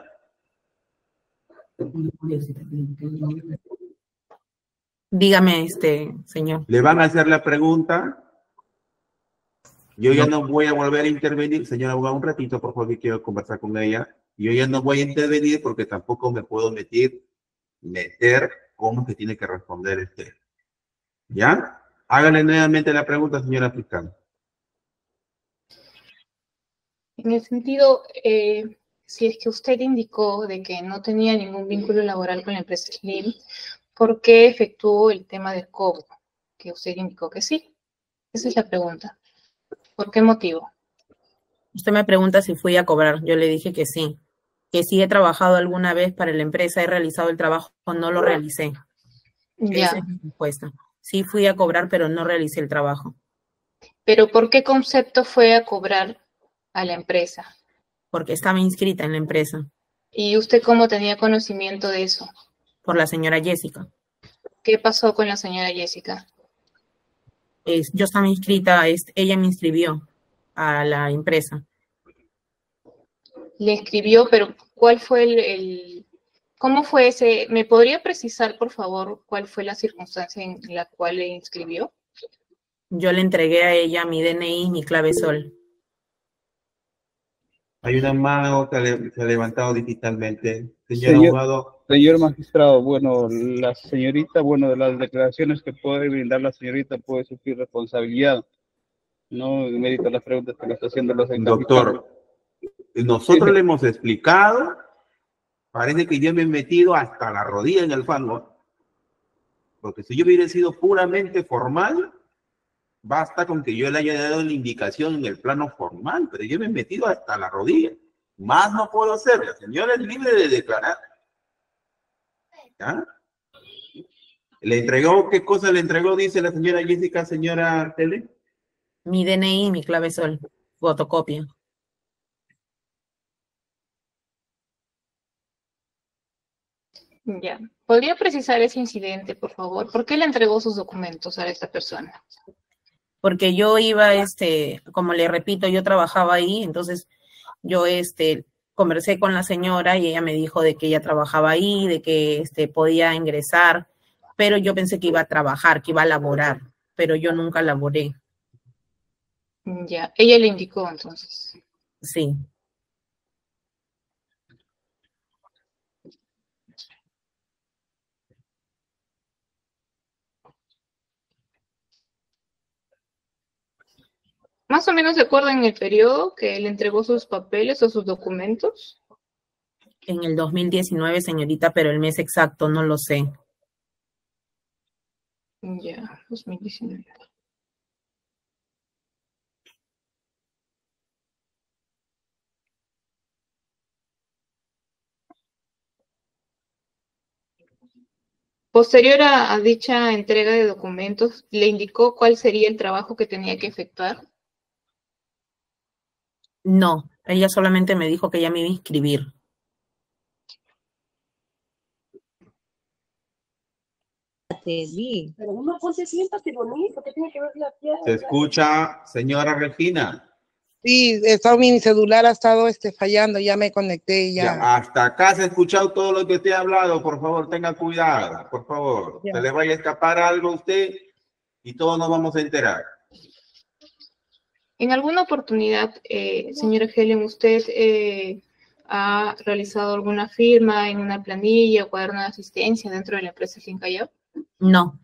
Dígame, este, señor. ¿Le van a hacer la pregunta? Yo ya no voy a volver a intervenir. Señora abogada, un ratito, por favor, que quiero conversar con ella. Yo ya no voy a intervenir porque tampoco me puedo meter, meter cómo se tiene que responder este. ¿Ya? Hágale nuevamente la pregunta, señora fiscal. En el sentido, eh, si es que usted indicó de que no tenía ningún vínculo laboral con la empresa Slim, ¿por qué efectuó el tema del cobro? Que usted indicó que sí. Esa es la pregunta. ¿Por qué motivo? Usted me pregunta si fui a cobrar. Yo le dije que sí. Que sí he trabajado alguna vez para la empresa, he realizado el trabajo, no lo realicé. Ya. Esa es mi respuesta. Sí fui a cobrar, pero no realicé el trabajo. ¿Pero por qué concepto fue a cobrar a la empresa? Porque estaba inscrita en la empresa. ¿Y usted cómo tenía conocimiento de eso? Por la señora Jessica. ¿Qué pasó con la señora Jessica? Es, yo estaba inscrita, es, ella me inscribió a la empresa. Le inscribió, pero ¿cuál fue el, el... ¿Cómo fue ese? ¿Me podría precisar, por favor, cuál fue la circunstancia en la cual le inscribió? Yo le entregué a ella mi D N I y mi clave sol. Hay una mano que le- se ha levantado digitalmente. Señor, Señor, abogado. señor magistrado, bueno, la señorita, bueno, de las declaraciones que puede brindar la señorita puede sufrir responsabilidad. No mérito las preguntas que le está haciendo los Doctor, nosotros le hemos explicado, parece que yo me he metido hasta la rodilla en el fango, porque si yo hubiera sido puramente formal, basta con que yo le haya dado la indicación en el plano formal, pero yo me he metido hasta la rodilla. Más no puedo hacer. La señora es libre de declarar. ¿Ya? ¿Le entregó, qué cosa le entregó, dice la señora Jessica, señora Tele? Mi D N I, mi clave sol, fotocopia. Ya. ¿Podría precisar ese incidente, por favor? ¿Por qué le entregó sus documentos a esta persona? Porque yo iba, este, como le repito, yo trabajaba ahí, entonces yo, este, conversé con la señora y ella me dijo de que ella trabajaba ahí, de que, este, podía ingresar, pero yo pensé que iba a trabajar, que iba a laborar, pero yo nunca laboré. Ya. Ella le indicó, entonces. Sí. Más o menos de acuerdo en el periodo que él entregó sus papeles o sus documentos. En el dos mil diecinueve, señorita, pero el mes exacto no lo sé. Ya, dos mil diecinueve. Posterior a, a dicha entrega de documentos, ¿le indicó cuál sería el trabajo que tenía que efectuar? No, ella solamente me dijo que ella me iba a inscribir. Pero uno ponte siéntate bonito, que tiene que ver la piedra. ¿Se escucha, señora Regina? Sí, está, mi celular ha estado este, fallando, ya me conecté y ya. Ya, hasta acá se ha escuchado todo lo que te he hablado, por favor, tenga cuidado, por favor. Ya. Se le vaya a escapar algo a usted y todos nos vamos a enterar. En alguna oportunidad, eh, señora Helen, ¿usted eh, ha realizado alguna firma en una planilla o cuaderno de asistencia dentro de la empresa Slim Callao? No.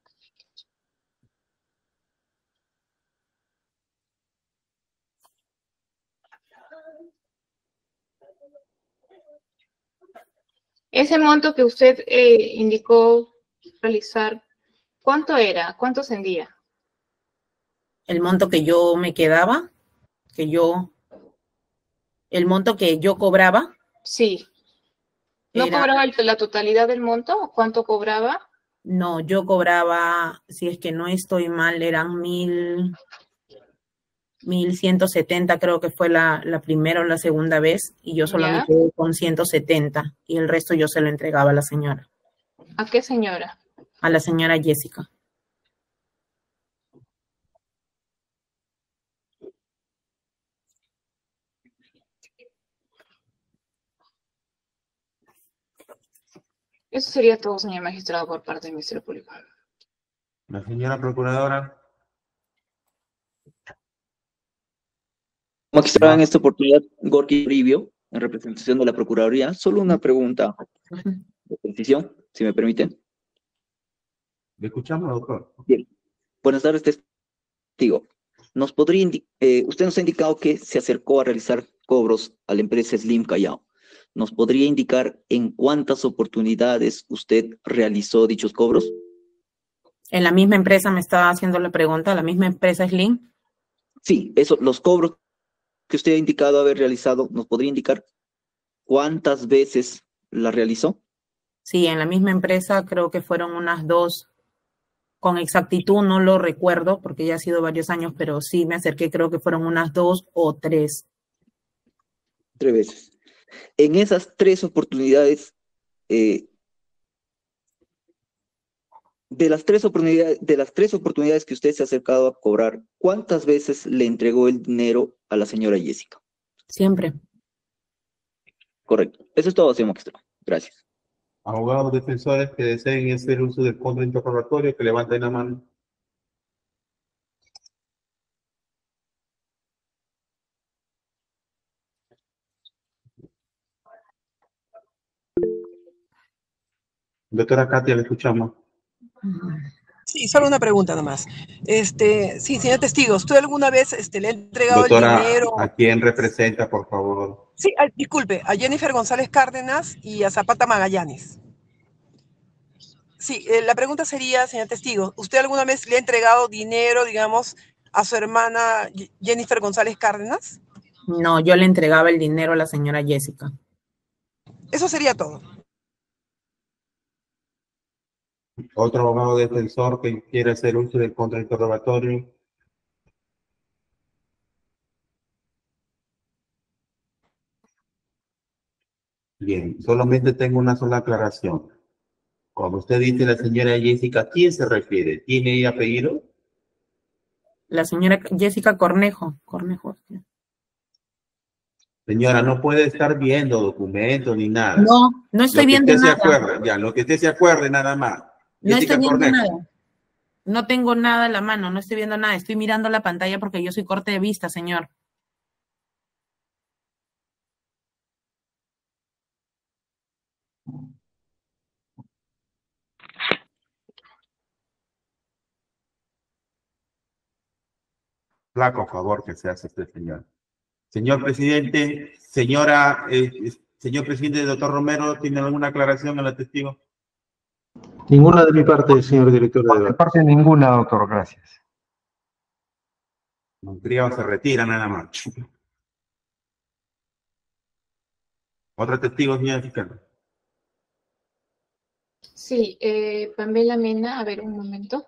Ese monto que usted eh, indicó realizar, ¿cuánto era? ¿Cuánto ascendía? El monto que yo me quedaba, que yo, el monto que yo cobraba. Sí. ¿No era- cobraba el- la totalidad del monto? ¿Cuánto cobraba? No, yo cobraba, si es que no estoy mal, eran mil, mil ciento setenta, creo que fue la, la primera o la segunda vez, y yo solo Ya. me quedé con ciento setenta, y el resto yo se lo entregaba a la señora, ¿A qué señora? a la señora Jessica. Eso sería todo, señor magistrado, por parte del Ministerio Público. La señora procuradora. Magistrada, en esta oportunidad, Gorky Rivio, en representación de la Procuraduría, solo una pregunta de precisión, si me permiten. Le escuchamos, doctor. Bien. Buenas tardes, testigo. Nos podría indi- eh, usted nos ha indicado que se acercó a realizar cobros a la empresa Slim Callao. ¿Nos podría indicar en cuántas oportunidades usted realizó dichos cobros? En la misma empresa me estaba haciendo la pregunta, la misma empresa Slim. Sí, eso, los cobros que usted ha indicado haber realizado, ¿nos podría indicar cuántas veces la realizó? Sí, en la misma empresa creo que fueron unas dos. Con exactitud no lo recuerdo porque ya ha sido varios años, pero sí me acerqué, creo que fueron unas dos o tres. Tres veces. En esas tres oportunidades, eh, de las tres oportunidades, de las tres oportunidades que usted se ha acercado a cobrar, ¿cuántas veces le entregó el dinero a la señora Jessica? Siempre. Correcto. Eso es todo, señor magistrado. Gracias. Abogados defensores que deseen hacer uso del fondo interrogatorio, que levanten la mano. Doctora Katia, le escuchamos. Sí, solo una pregunta nomás. Este, sí, señor testigo, ¿usted alguna vez este, le ha entregado Doctora, el dinero? ¿a quién representa, por favor? Sí, ah, disculpe, a Jennifer González Cárdenas y a Zapata Magallanes. Sí, eh, la pregunta sería, señor testigo, ¿usted alguna vez le ha entregado dinero, digamos, a su hermana Jennifer González Cárdenas? No, yo le entregaba el dinero a la señora Jessica. Eso sería todo. Otro abogado defensor que quiere hacer uso del contrainterrogatorio. Bien, solamente tengo una sola aclaración. Cuando usted dice la señora Jessica, ¿a quién se refiere? ¿Tiene ella apellido? La señora Jessica Cornejo. Cornejo. Señora, no puede estar viendo documentos ni nada. No, no estoy Lo que viendo usted nada. Se acuerde, ya, lo que usted se acuerde nada más. No Jessica estoy viendo Cornejo. nada. No tengo nada en la mano, no estoy viendo nada. Estoy mirando la pantalla porque yo soy corte de vista, señor. Flaco favor que se hace este señor. Señor presidente, señora, eh, señor presidente, doctor Romero, ¿tiene alguna aclaración a la testigo? Ninguna de mi parte, señor director de Por mi debate. parte ninguna, doctor, gracias. Moncriado se retira nada más. Otro testigo, señor fiscal. Sí, eh, Pamela Mena, a ver un momento.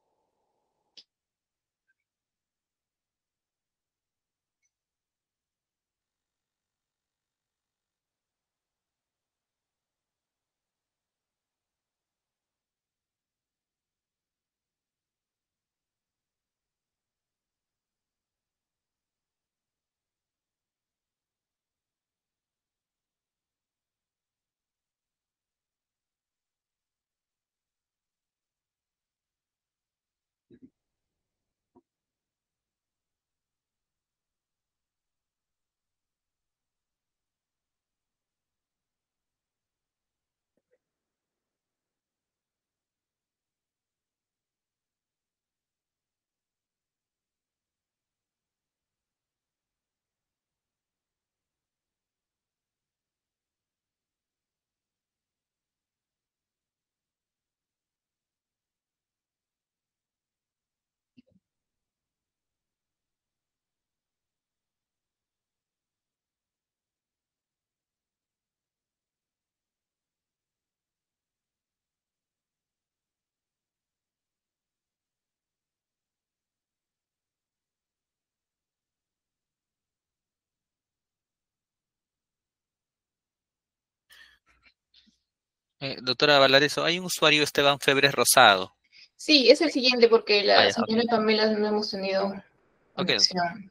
Eh, doctora Valareso, hay un usuario Esteban Febres Rosado. Sí, es el siguiente porque la Ah, ya, señora ok. Pamela no hemos tenido Ok. conexión.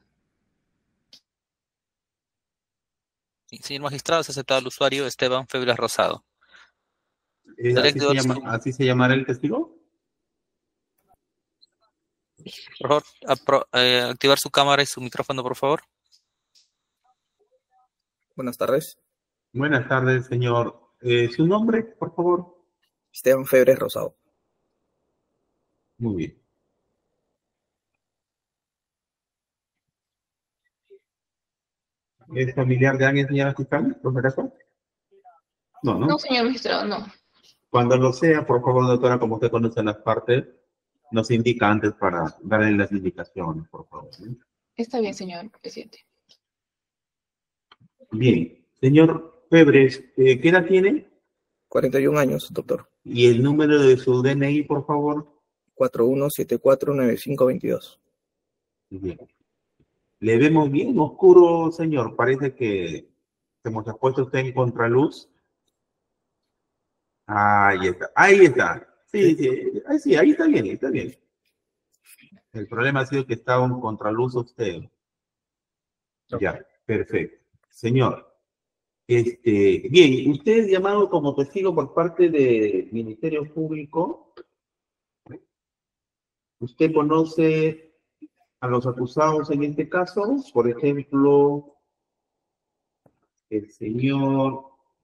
Sí, señor magistrado, se ha aceptado el usuario Esteban Febres Rosado. Eh, Daré ¿Así se, activar llama, su- ¿Así se llamará el testigo? Por favor, apro- eh, activar su cámara y su micrófono, por favor. Buenas tardes. Buenas tardes, señor. Eh, ¿Su nombre, por favor? Esteban Febres Rosado. Muy bien. ¿Es familiar de alguien, señora fiscal, por si acaso? No, ¿no? No, señor magistrado, no. Cuando lo sea, por favor, doctora, como usted conoce las partes, nos indica antes para darle las indicaciones, por favor. ¿Sí? Está bien, señor presidente. Bien. Señor Febres, eh, ¿qué edad tiene? cuarenta y un años, doctor. ¿Y el número de su D N I, por favor? cuatro uno siete cuatro nueve cinco dos dos. Bien. Le vemos bien oscuro, señor. Parece que se nos ha puesto usted en contraluz. Ahí está. Ahí está. Sí, sí. Ahí, sí, ahí está bien, ahí está bien. El problema ha sido que estaba en contraluz usted. Ya, perfecto. Señor, este, bien, usted es llamado como testigo por parte del Ministerio Público. ¿Usted conoce a los acusados en este caso? Por ejemplo, el señor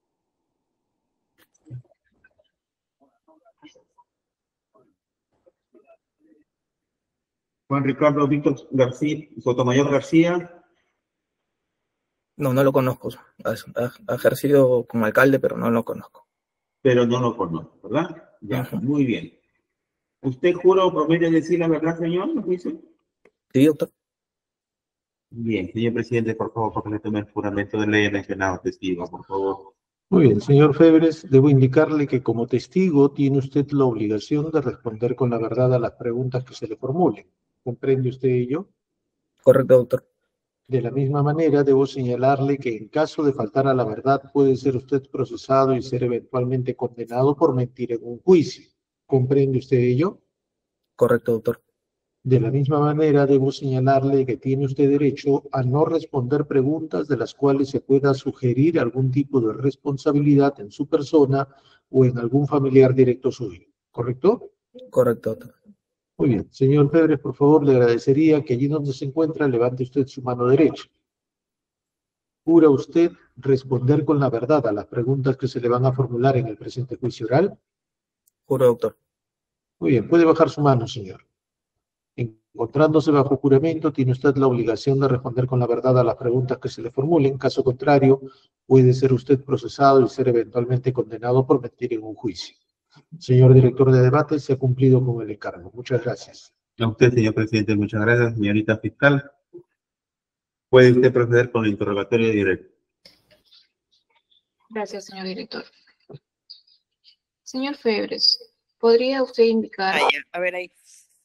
Juan Ricardo Víctor García, Sotomayor García. No, no lo conozco. Ha, ha- ha ejercido como alcalde, pero no lo conozco. Pero no lo conozco, ¿verdad? Ya, muy bien. ¿Usted jura o promete decir la verdad, señor? ¿Nos dice? Sí, doctor. Bien, señor presidente, por favor, porque le tome el juramento de ley mencionado testigo, por favor. Muy bien, señor Febres, debo indicarle que como testigo tiene usted la obligación de responder con la verdad a las preguntas que se le formulen. ¿Comprende usted ello? Correcto, doctor. De la misma manera, debo señalarle que en caso de faltar a la verdad puede ser usted procesado y ser eventualmente condenado por mentir en un juicio. ¿Comprende usted ello? Correcto, doctor. De la misma manera, debo señalarle que tiene usted derecho a no responder preguntas de las cuales se pueda sugerir algún tipo de responsabilidad en su persona o en algún familiar directo suyo. ¿Correcto? Correcto, doctor. Muy bien. Señor Febres, por favor, le agradecería que allí donde se encuentra levante usted su mano derecha. ¿Jura usted responder con la verdad a las preguntas que se le van a formular en el presente juicio oral? Juro, doctor. Muy bien. Puede bajar su mano, señor. Encontrándose bajo juramento, tiene usted la obligación de responder con la verdad a las preguntas que se le formulen. Caso contrario, puede ser usted procesado y ser eventualmente condenado por mentir en un juicio. Señor director de debate, se ha cumplido con el encargo. Muchas gracias. A usted, señor presidente, muchas gracias. Señorita fiscal, puede usted proceder con el interrogatorio directo. Gracias, señor director. Señor Febres, ¿podría usted indicar... Ah, ya. A ver ahí.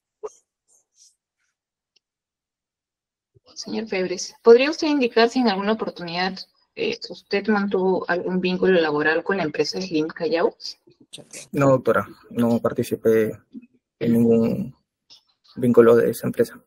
Señor Febres, ¿podría usted indicar si en alguna oportunidad eh, usted mantuvo algún vínculo laboral con la empresa Slim Callao? No, doctora. No participé en ningún vínculo de esa empresa.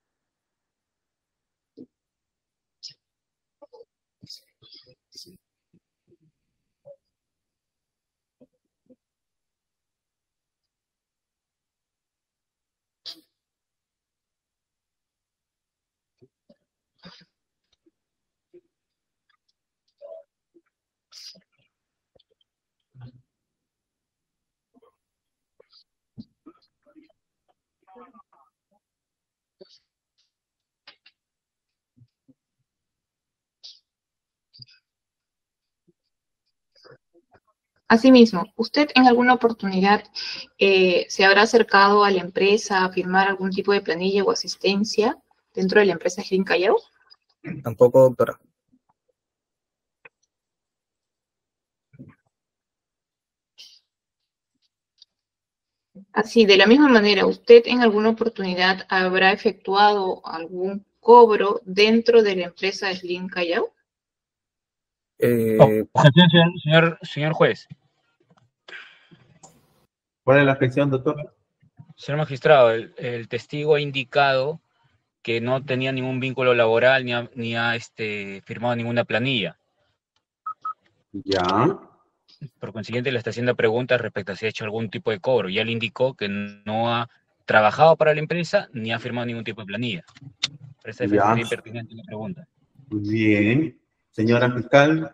Asimismo, ¿usted en alguna oportunidad eh, se habrá acercado a la empresa a firmar algún tipo de planilla o asistencia dentro de la empresa Slim Callao? Tampoco, doctora. Así, de la misma manera, ¿usted en alguna oportunidad habrá efectuado algún cobro dentro de la empresa Slim Callao? Eh, Objeción, señor, señor, señor juez. ¿Cuál es la objeción, doctor? Señor magistrado, el, el testigo ha indicado que no tenía ningún vínculo laboral ni ha, ni ha este, firmado ninguna planilla. Ya. Por consiguiente, le está haciendo preguntas respecto a si ha hecho algún tipo de cobro. Ya le indicó que no ha trabajado para la empresa ni ha firmado ningún tipo de planilla. Por esa defensa Ya. sería impertinente la pregunta. Bien. Señora fiscal.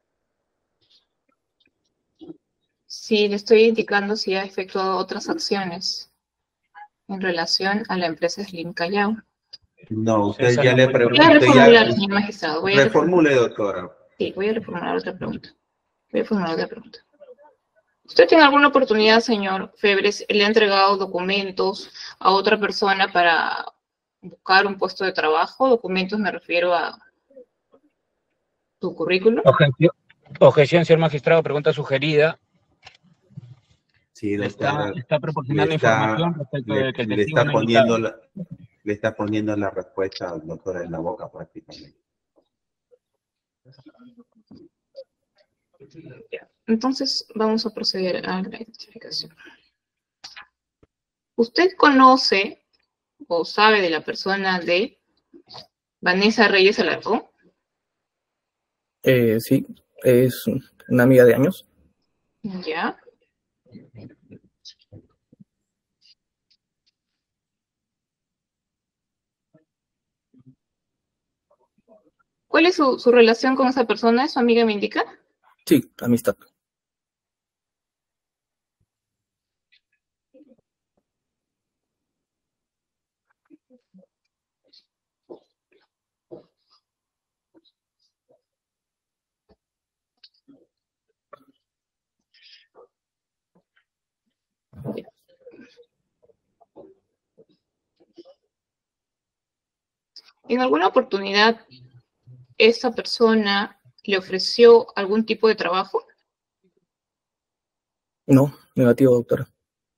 Sí, le estoy indicando si ha efectuado otras acciones en relación a la empresa Slim Callao. No, usted Esa ya no le fue- preguntó. Voy a Usted reformular, ya... señor magistrado. Voy a Reformule, doctora. Sí, voy a reformular otra pregunta. Voy a formular otra pregunta. ¿Usted en alguna oportunidad, señor Febres, le ha entregado documentos a otra persona para buscar un puesto de trabajo? Documentos me refiero a su currículum. Objeción, objeción, señor magistrado, pregunta sugerida. Sí, Le está, doctora. está Le proporcionando está, información respecto le, de que el le testigo está no ha poniendo indicado. la, le está poniendo la respuesta al doctor en la boca prácticamente. Ya. Entonces, vamos a proceder a la identificación. ¿Usted conoce o sabe de la persona de Vanessa Reyes Alarcón? eh, sí, es una amiga de años. Ya. ¿Cuál es su, su relación con esa persona? ¿Su amiga me indica? Sí, amistad. ¿En alguna oportunidad esta persona le ofreció algún tipo de trabajo? No, negativo, doctora.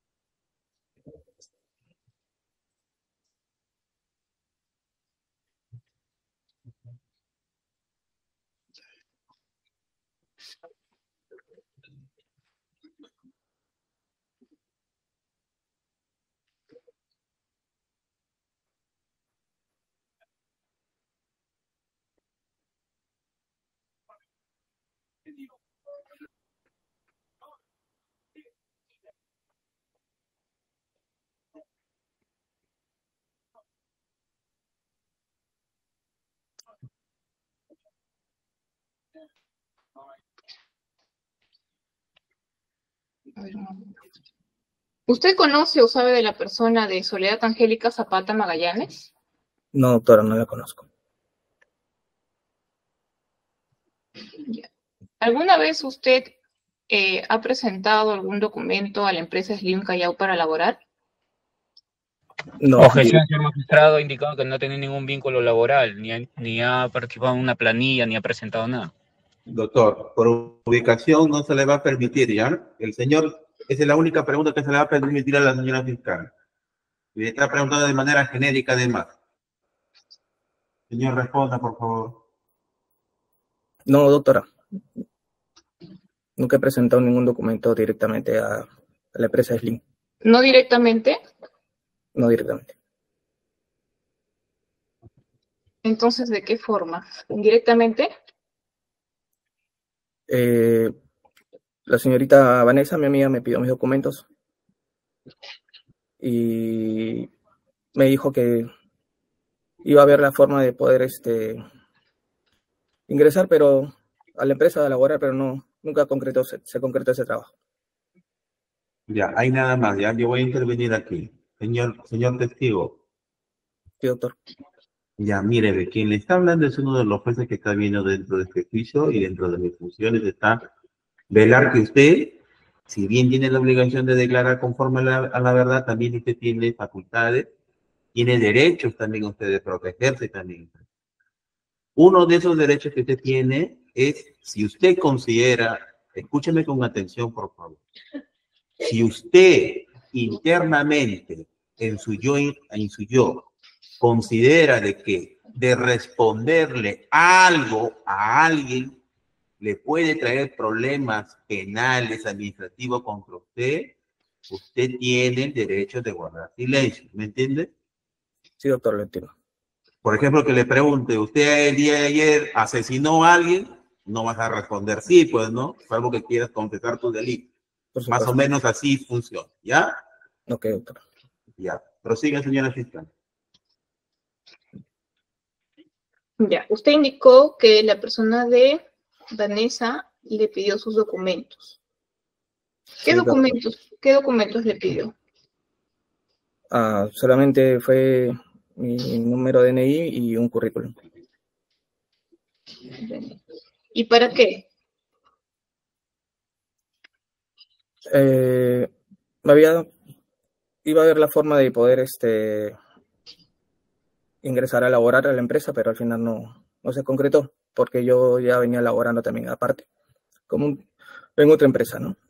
A ver, un momento. ¿Usted conoce o sabe de la persona de Soledad Angélica Zapata Magallanes? No, doctora, no la conozco. Ya. ¿Alguna vez usted eh, ha presentado algún documento a la empresa Slim Callao para laborar? No. Objeción, señor magistrado, ha indicado que no tiene ningún vínculo laboral, ni ha, ni ha participado en una planilla, ni ha presentado nada. Doctor, por ubicación no se le va a permitir, ¿ya? El señor, esa es la única pregunta que se le va a permitir a la señora fiscal. Y está preguntando de manera genérica, además. Señor, responda, por favor. No, doctora. Nunca he presentado ningún documento directamente a, a la empresa Slim. ¿No directamente? No directamente. Entonces, ¿de qué forma? ¿Indirectamente? Eh, la señorita Vanessa, mi amiga, me pidió mis documentos y me dijo que iba a ver la forma de poder este, ingresar pero a la empresa a laborar, pero no, nunca concretó, se, se concretó ese trabajo. Ya, hay nada más, ya, yo voy a intervenir aquí. Señor, señor testigo. Sí, doctor. Ya, mire, de quien le está hablando es uno de los jueces que está viendo dentro de este juicio y dentro de mis funciones está velar que usted, si bien tiene la obligación de declarar conforme a la, a la verdad, también usted tiene facultades, tiene derechos también usted de protegerse también. Uno de esos derechos que usted tiene es, si usted considera, escúcheme con atención, por favor, si usted internamente, en su yo, en su yo, considera de que de responderle algo a alguien le puede traer problemas penales, administrativos contra usted, usted tiene el derecho de guardar silencio, ¿me entiende? Sí, doctor, lo entiendo. Por ejemplo, que le pregunte, ¿usted el día de ayer asesinó a alguien? No vas a responder sí, pues, ¿no? Salvo que quieras confesar tu delito. Más o menos así funciona, ¿ya? Ok, doctor. Ya. Prosiga, señora fiscal. Ya, usted indicó que la persona de Vanessa le pidió sus documentos. ¿Qué Sí, documentos, doctor. ¿Qué documentos le pidió? Ah, solamente fue mi número de D N I y un currículum. ¿Y para qué? Eh, había, iba a ver la forma de poder este, ingresar a laborar a la empresa, pero al final no, no se concretó, porque yo ya venía laborando también aparte, como un, en otra empresa, ¿no?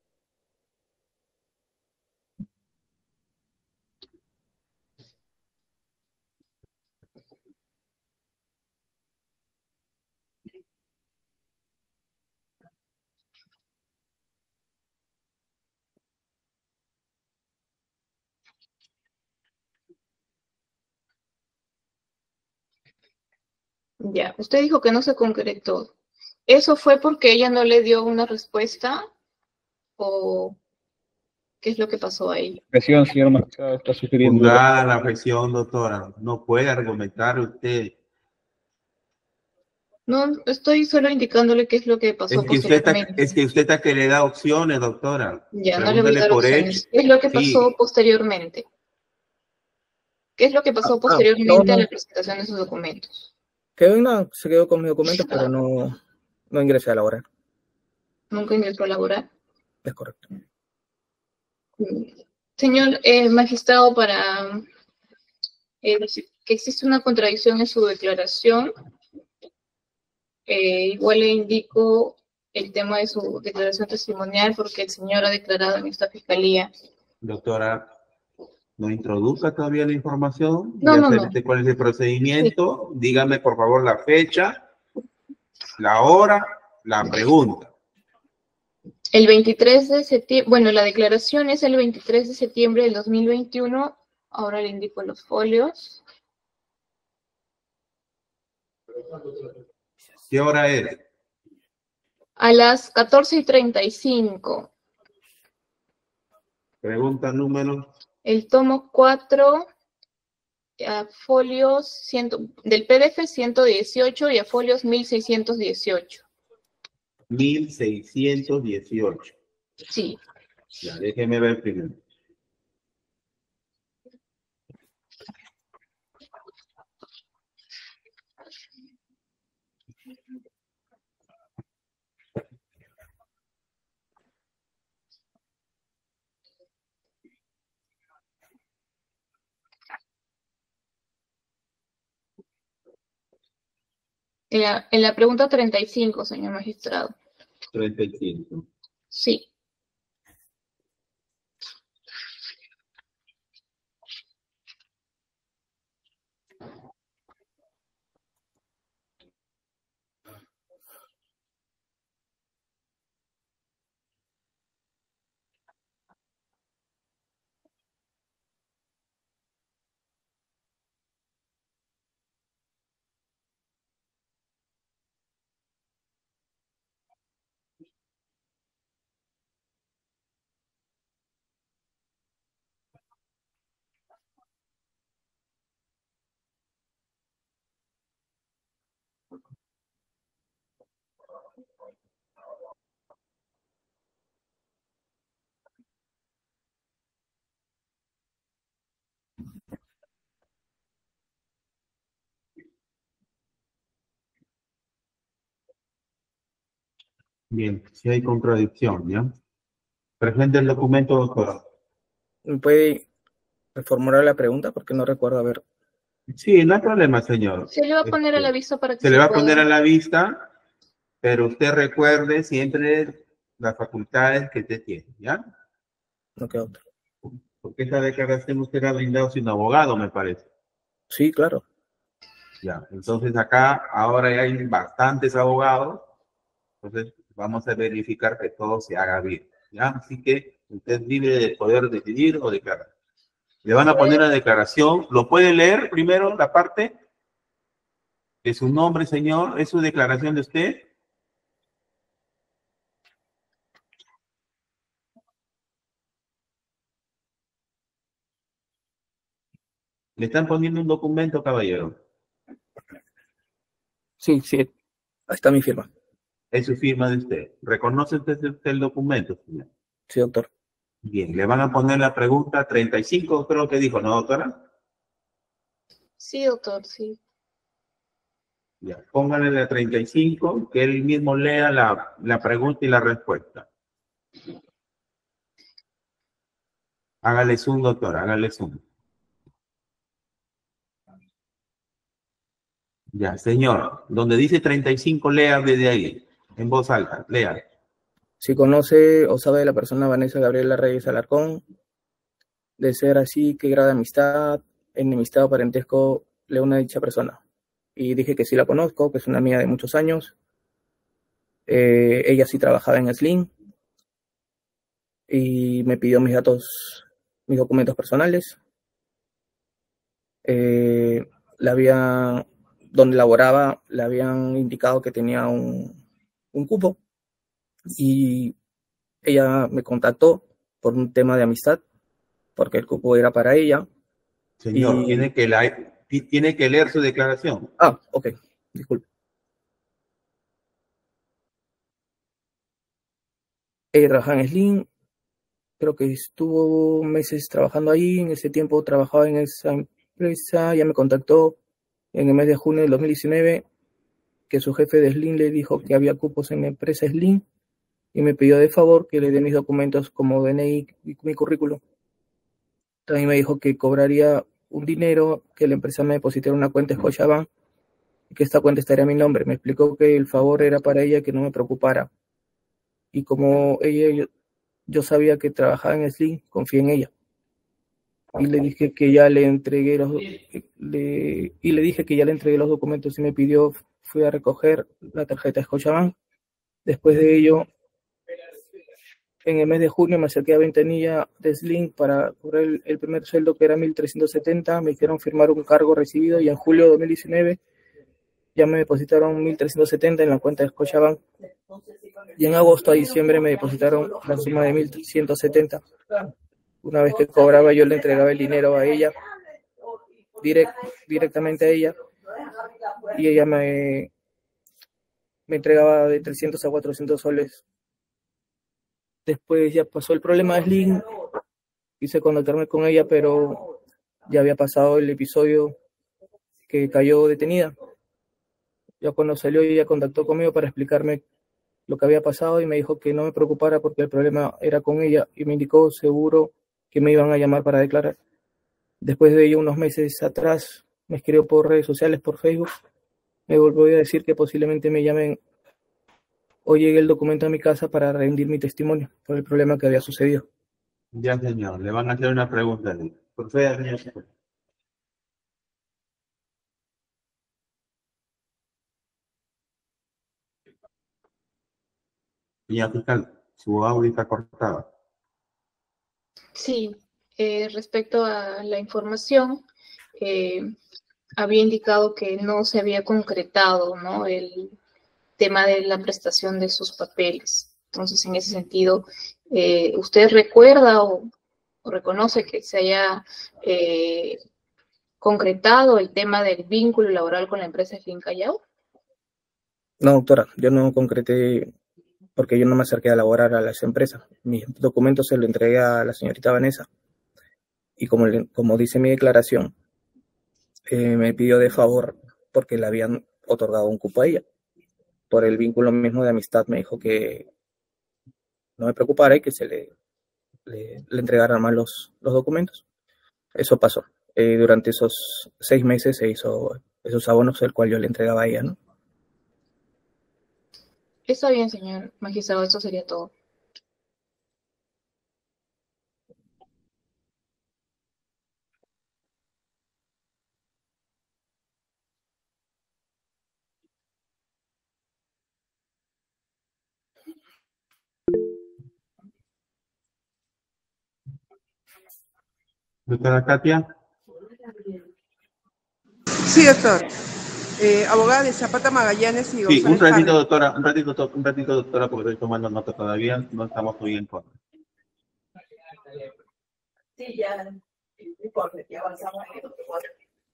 Ya, usted dijo que no se concretó. ¿Eso fue porque ella no le dio una respuesta? ¿O qué es lo que pasó a ella? Presión, señor magistrado, está sugiriendo. Juzgada la objeción, doctora. No puede argumentar usted. No, estoy solo indicándole qué es lo que pasó Es que usted está, posteriormente. es que usted está que le da opciones, doctora. Ya, no le voy a Pregúntele dar por opciones. hecho. ¿Qué es lo que Sí. pasó posteriormente? ¿Qué es lo que pasó Ah, posteriormente no, a no. la presentación de sus documentos? Quedó en la- se quedó con mis documentos, pero no, no ingresé a laborar. ¿Nunca ingresó a laborar? Es correcto. Señor eh, magistrado, para eh, que existe una contradicción en su declaración. Eh, igual le indico el tema de su declaración testimonial porque el señor ha declarado en esta fiscalía. Doctora, ¿no introduzca todavía la información? No, Ya no, sé no. usted cuál es el procedimiento. Sí. Dígame, por favor, la fecha, la hora, la pregunta. El veintitrés de septiembre, bueno, la declaración es el veintitrés de septiembre del dos mil veintiuno. Ahora le indico los folios. ¿Qué hora es? A las catorce y treinta y cinco. Pregunta número. El tomo cuatro, a folios cien, del P D F ciento dieciocho y a folios mil seiscientos dieciocho. mil seiscientos dieciocho. Sí. Ya, déjeme ver primero. En la, en la pregunta treinta y cinco, señor magistrado. treinta y cinco. Sí. Bien, si hay contradicción, ¿ya? Presente el documento, doctora. ¿Me puede reformular la pregunta? Porque no recuerdo haber. Sí, no hay problema, señor. Se le va a poner a la Este, vista para que se le va a pueda- poner a la vista, pero usted recuerde siempre las facultades que usted tiene, ¿ya? No queda otra. Porque esta declaración usted la ha brindado sin abogado, me parece. Sí, claro. Ya, entonces acá ahora ya hay bastantes abogados, entonces vamos a verificar que todo se haga bien, ¿ya? Así que usted es libre de poder decidir o declarar. Le van a poner la declaración, ¿lo puede leer primero la parte de su nombre, señor? ¿Es su declaración de usted? Le están poniendo un documento, caballero. Sí, sí. Ahí está mi firma. Es su firma de usted. ¿Reconoce usted usted el documento, señor? Sí, doctor. Bien, le van a poner la pregunta treinta y cinco, creo que dijo, ¿no, doctora? Sí, doctor, sí. Ya, póngale la treinta y cinco, que él mismo lea la, la pregunta y la respuesta. Hágale zoom, doctor, hágale zoom. Ya, señor, donde dice treinta y cinco, lea desde ahí, en voz alta, lea. Si conoce o sabe de la persona Vanessa Gabriela Reyes Alarcón, de ser así, qué grado de amistad, enemistad o parentesco le une a dicha persona. Y dije que sí la conozco, que es una amiga de muchos años. Eh, ella sí trabajaba en Slim y me pidió mis datos, mis documentos personales. Eh, la había, donde laboraba, le habían indicado que tenía un, un cupo y ella me contactó por un tema de amistad, porque el cupo era para ella. Señor, y... tiene, que la, tiene que leer su declaración. Ah, ok, disculpe. Ella trabajaba en Slim, creo que estuvo meses trabajando ahí, en ese tiempo trabajaba en esa empresa, ya me contactó en el mes de junio del dos mil diecinueve, que su jefe de Slim le dijo que había cupos en la empresa Slim, y me pidió de favor que le dé mis documentos como D N I y mi currículum. También me dijo que cobraría un dinero que la empresa me depositara en una cuenta Scotiabank y que esta cuenta estaría a mi nombre. Me explicó que el favor era para ella, que no me preocupara. Y como ella, yo, yo sabía que trabajaba en Slim, confié en ella. Y le dije que ya le entregué los le, y le dije que ya le entregué los documentos y me pidió, fui a recoger la tarjeta de Scotiabank. Después de ello, en el mes de junio me acerqué a Ventanilla de Slim para cobrar el, el primer sueldo, que era mil trescientos setenta. Me hicieron firmar un cargo recibido y en julio de dos mil diecinueve ya me depositaron mil trescientos setenta en la cuenta de Scotiabank. Y en agosto a diciembre me depositaron la suma de mil ciento setenta. Una vez que cobraba, yo le entregaba el dinero a ella, direct, directamente a ella, y ella me, me entregaba de trescientos a cuatrocientos soles. Después ya pasó el problema de Slim, quise contactarme con ella, pero ya había pasado el episodio que cayó detenida. Ya cuando salió, ella contactó conmigo para explicarme lo que había pasado y me dijo que no me preocupara porque el problema era con ella, y me indicó seguro que me iban a llamar para declarar. Después de ello, unos meses atrás, me escribió por redes sociales, por Facebook, me volvió a decir que posiblemente me llamen o llegue el documento a mi casa para rendir mi testimonio por el problema que había sucedido. Ya, señor, le van a hacer una pregunta. Por favor, señor. Señor fiscal, su audio está cortado. Sí, eh, respecto a la información, eh, había indicado que no se había concretado, ¿no?, el tema de la prestación de sus papeles. Entonces, en ese sentido, eh, ¿usted recuerda o, o reconoce que se haya eh, concretado el tema del vínculo laboral con la empresa Slim Callao? No, doctora, yo no concreté porque yo no me acerqué a laborar a las empresas. Mis documentos se los entregué a la señorita Vanessa. Y como, le, como dice mi declaración, eh, me pidió de favor porque le habían otorgado un cupo a ella. Por el vínculo mismo de amistad me dijo que no me preocupara y que se le, le, le entregaran más los, los documentos. Eso pasó. Eh, durante esos seis meses se hizo esos abonos, el cual yo le entregaba a ella, ¿no? Está bien, señor magistrado, esto sería todo. Doctora Katia. Sí, doctor. Eh, abogada de Zapata Magallanes y Sí, González un ratito, Cárdenas. doctora, un ratito, do- un ratito, doctora, porque estoy tomando nota todavía, no estamos muy en contra. Sí, ya, no importa, ya avanzamos en el otro cuadro.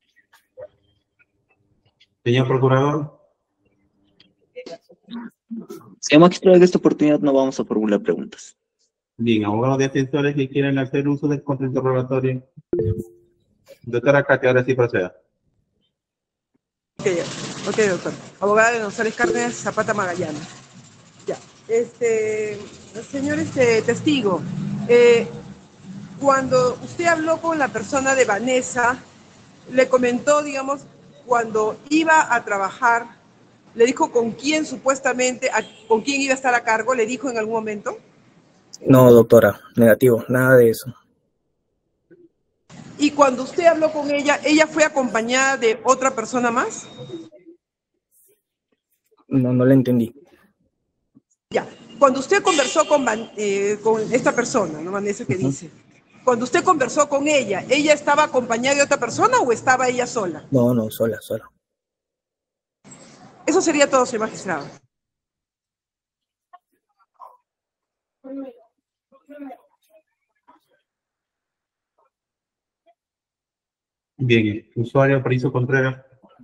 Señor procurador. Señor magistrado, en esta oportunidad no vamos a formular preguntas. Bien, abogados defensores que quieran hacer uso del contrainterrogatorio. Doctora Katia, ahora sí proceda. Ok, ya. Ok, doctor. Abogada de González Cárdenas, Zapata Magallanes. Ya. Este, señor este, testigo, eh, cuando usted habló con la persona de Vanessa, le comentó, digamos, cuando iba a trabajar, le dijo con quién supuestamente, a- con quién iba a estar a cargo, le dijo en algún momento. No, doctora, negativo, nada de eso. Y cuando usted habló con ella, ¿ella fue acompañada de otra persona más? No, no le entendí. Ya. Cuando usted conversó con, Van- eh, con esta persona, ¿no? Vanessa, que dice, cuando usted conversó con ella, ¿ella estaba acompañada de otra persona o estaba ella sola? No, no, sola, sola. Eso sería todo, señor magistrado. Bien, usuario Aparicio Contreras.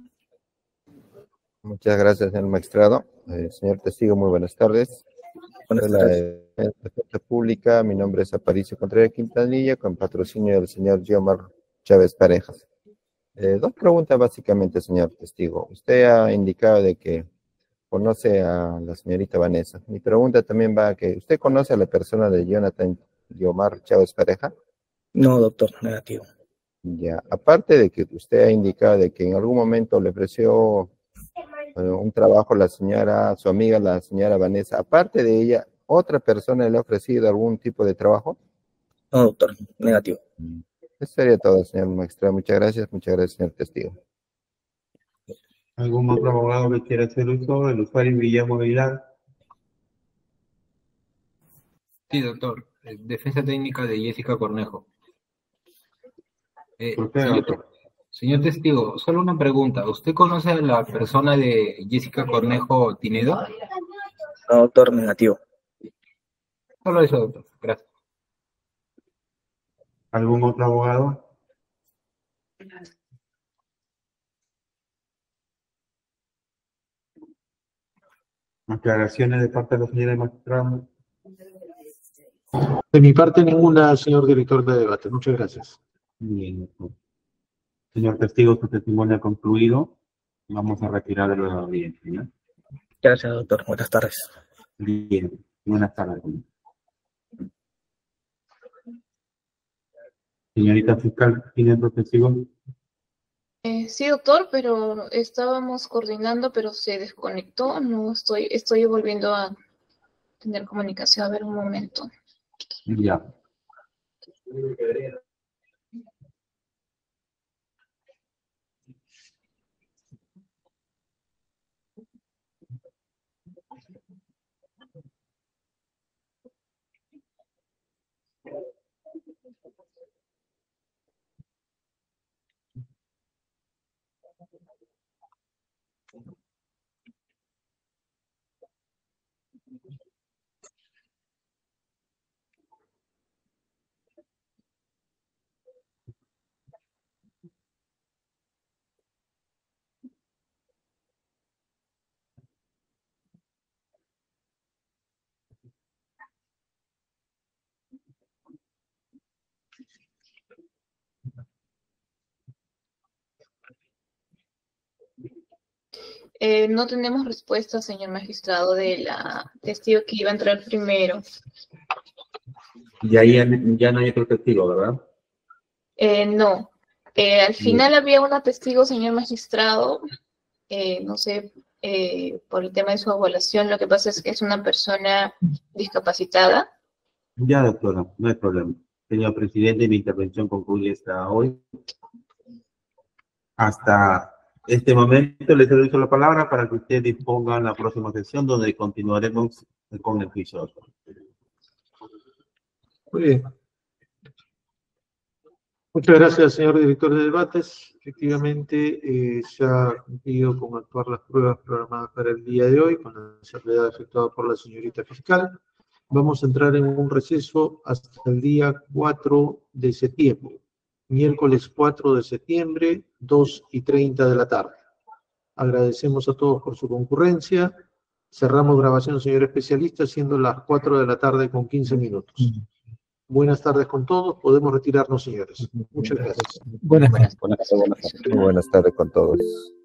Muchas gracias, señor magistrado. Eh, señor testigo, muy buenas tardes. Buenas Soy la tardes. Defensa Pública, mi nombre es Aparicio Contreras Quintanilla, con patrocinio del señor Giomar Chávez Parejas. Eh, dos preguntas básicamente, señor testigo. Usted ha indicado de que conoce a la señorita Vanessa. Mi pregunta también va a que, ¿usted conoce a la persona de Jonathan Giomar Chávez Pareja? No, doctor, negativo. Ya, aparte de que usted ha indicado de que en algún momento le ofreció eh, un trabajo a la señora, su amiga, la señora Vanessa, aparte de ella, ¿otra persona le ha ofrecido algún tipo de trabajo? No, doctor, negativo. Eso sería todo, señor magistrado. Muchas gracias, muchas gracias, señor testigo. ¿Algún otro abogado que quiera hacer uso? El usuario Guillermo Aguilar. Sí, doctor. Eh, Defensa técnica de Jessica Cornejo. Eh, ¿Por qué, señor, doctor? señor testigo, solo una pregunta. ¿Usted conoce a la persona de Jessica Cornejo Tinedo? No, doctor, negativo. Solo eso, doctor. Gracias. ¿Algún otro abogado? Aclaraciones de parte de la señora magistrada. De mi parte, ninguna, señor director de debate. Muchas gracias. Bien, doctor. Señor testigo, su testimonio ha concluido. Vamos a retirar de la audiencia, ¿no? Gracias, doctor. Buenas tardes. Bien, buenas tardes. Señorita fiscal, ¿tiene otro testigo? Eh, sí, doctor, pero estábamos coordinando, pero se desconectó. No estoy, estoy volviendo a tener comunicación. A ver, un momento. Ya. Eh, no tenemos respuesta, señor magistrado, de la testigo que iba a entrar primero. Ya, ya, ya no hay otro testigo, ¿verdad? Eh, no. Eh, al final había una testigo, señor magistrado, eh, no sé, eh, por el tema de su evaluación. Lo que pasa es que es una persona discapacitada. Ya, doctora, no hay problema. Señor presidente, mi intervención concluye hasta hoy. Hasta este momento le cedo la palabra para que usted disponga en la próxima sesión donde continuaremos con el juicio. Muy bien. Muchas gracias, señor director de debates. Efectivamente, eh, se ha cumplido con actuar las pruebas programadas para el día de hoy, con la salvedad efectuada por la señorita fiscal. Vamos a entrar en un receso hasta el día cuatro de septiembre, miércoles cuatro de septiembre, dos y treinta de la tarde. Agradecemos a todos por su concurrencia. Cerramos grabación, señor especialista, siendo las cuatro de la tarde con quince minutos. Buenas tardes con todos. Podemos retirarnos, señores. Muchas gracias. Buenas tardes. Buenas tardes con todos.